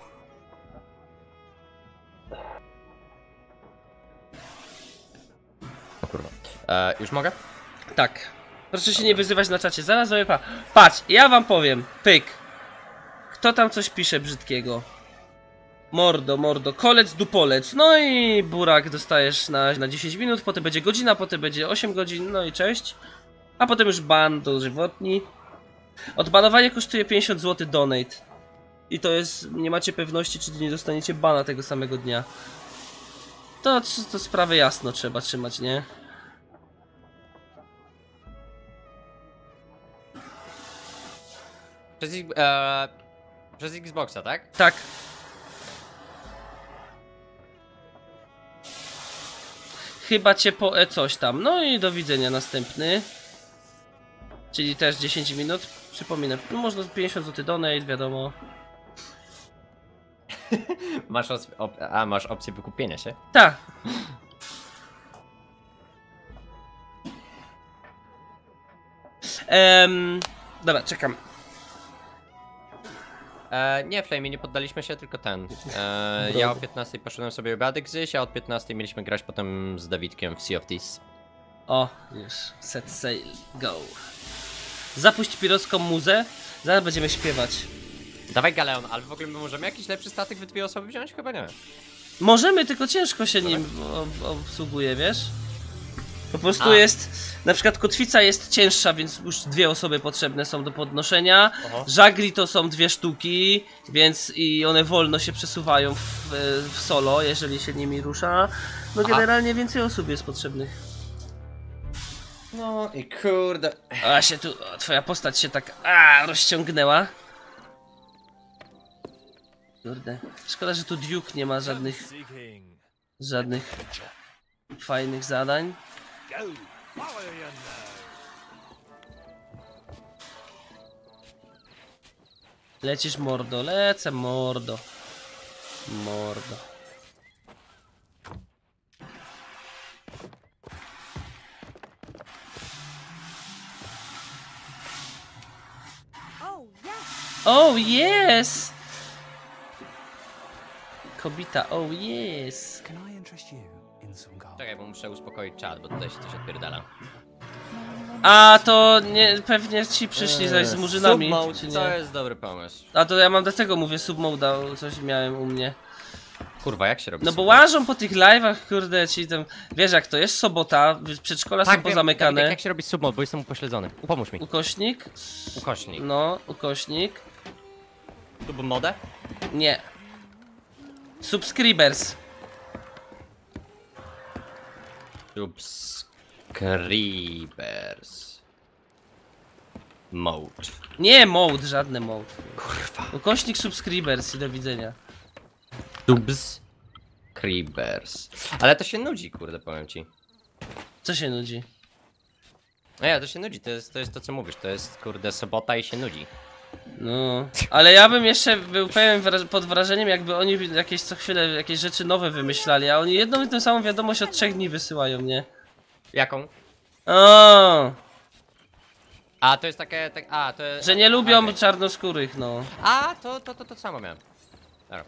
O kurwa. Już mogę? Tak. Proszę się nie wyzywać na czacie, zaraz zrobię Patrz, ja wam powiem, pyk. Kto tam coś pisze brzydkiego? Mordo, kolec dupolec. No i burak dostajesz na 10 minut, potem będzie godzina, potem będzie 8 godzin, no i cześć. A potem już ban dożywotni. Odbanowanie kosztuje 50 zł donate. I to jest, nie macie pewności, czy nie dostaniecie bana tego samego dnia. To sprawę jasno trzeba trzymać, nie? Przez Xboxa, tak? Tak. Chyba cię po coś tam. No i do widzenia następny. Czyli też 10 minut. Przypominam, no można 50 zł donate, wiadomo. Masz opcję wykupienia się? Tak. Dobra, czekam. Nie, Flamey, nie poddaliśmy się, tylko ten. Ja o 15 poszedłem sobie obiadek zjeść, a od 15 mieliśmy grać potem z Dawidkiem w Sea of Thieves. O, już. Set sail, go. Zapuść pirocką muzę. Zaraz będziemy śpiewać. Dawaj Galeon, ale w ogóle my możemy jakiś lepszy statek w 2 osoby wziąć? Chyba nie. Możemy, tylko ciężko się nim obsługuje, wiesz? Po prostu jest, na przykład kotwica jest cięższa, więc już 2 osoby potrzebne są do podnoszenia. Żagli to są 2 sztuki, więc i one wolno się przesuwają w solo, jeżeli się nimi rusza. No generalnie więcej osób jest potrzebnych. No i kurde. A się tu, twoja postać się tak rozciągnęła. Kurde, szkoda, że tu Duke nie ma żadnych fajnych zadań. Lecisz mordo, lecę mordo. Mordo. Oh yes! Kobita, oh yes! Czekaj, bo muszę uspokoić czat, bo tutaj się coś odpierdala. A to nie, pewnie ci przyszli zaś z murzynami, Submode, czy to nie? jest dobry pomysł. A to ja mam do tego mówię, submoda, coś miałem u mnie. Kurwa, jak się robi No bo submode? łażą po tych live'ach, kurde, ci tam, wiesz jak to jest, sobota, przedszkola są wiem, pozamykane. Dawidek, jak się robi submode, bo jestem upośledzony. Pomóż mi. Ukośnik? Ukośnik. No, ukośnik. Submodę? Nie. Subscribers. Subscribers. Mode. Nie mode, żadne mode. Kurwa. Ukośnik subscribers i do widzenia. Subscribers. Ale to się nudzi, kurde, powiem ci. Co się nudzi? No ja, to się nudzi, to jest to co mówisz, to jest kurde sobota i się nudzi. No, ale ja bym jeszcze był pewien pod wrażeniem, jakby oni jakieś co chwilę jakieś rzeczy nowe wymyślali, a oni jedną i tę samą wiadomość od 3 dni wysyłają, nie? Jaką? O, A, to jest takie, to jest... że nie lubią okej. czarnoskórych, no. A, to samo miałem. Dobra.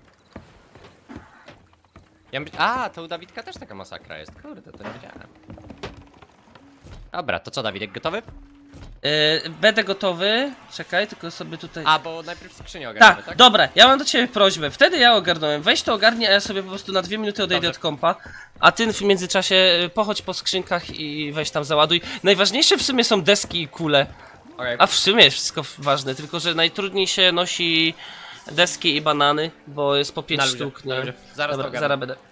To u Dawidka też taka masakra jest, kurde, to nie wiedziałem. Dobra, to co Dawidek, gotowy? Będę gotowy. Czekaj, tylko sobie tutaj... A, bo najpierw skrzynię ogarniamy, Tak, tak? dobra, ja mam do ciebie prośbę. Wtedy ja ogarnąłem. Weź to ogarnij, a ja sobie po prostu na 2 minuty odejdę Dobrze. od kompa. A ty w międzyczasie pochodź po skrzynkach i weź tam załaduj. Najważniejsze w sumie są deski i kule. Okay. A w sumie jest wszystko ważne, tylko że najtrudniej się nosi deski i banany, bo jest po 5 Na ludzie, sztuk, na nie? ludzie. Zaraz to Dobra, ogarnę. zaraz będę.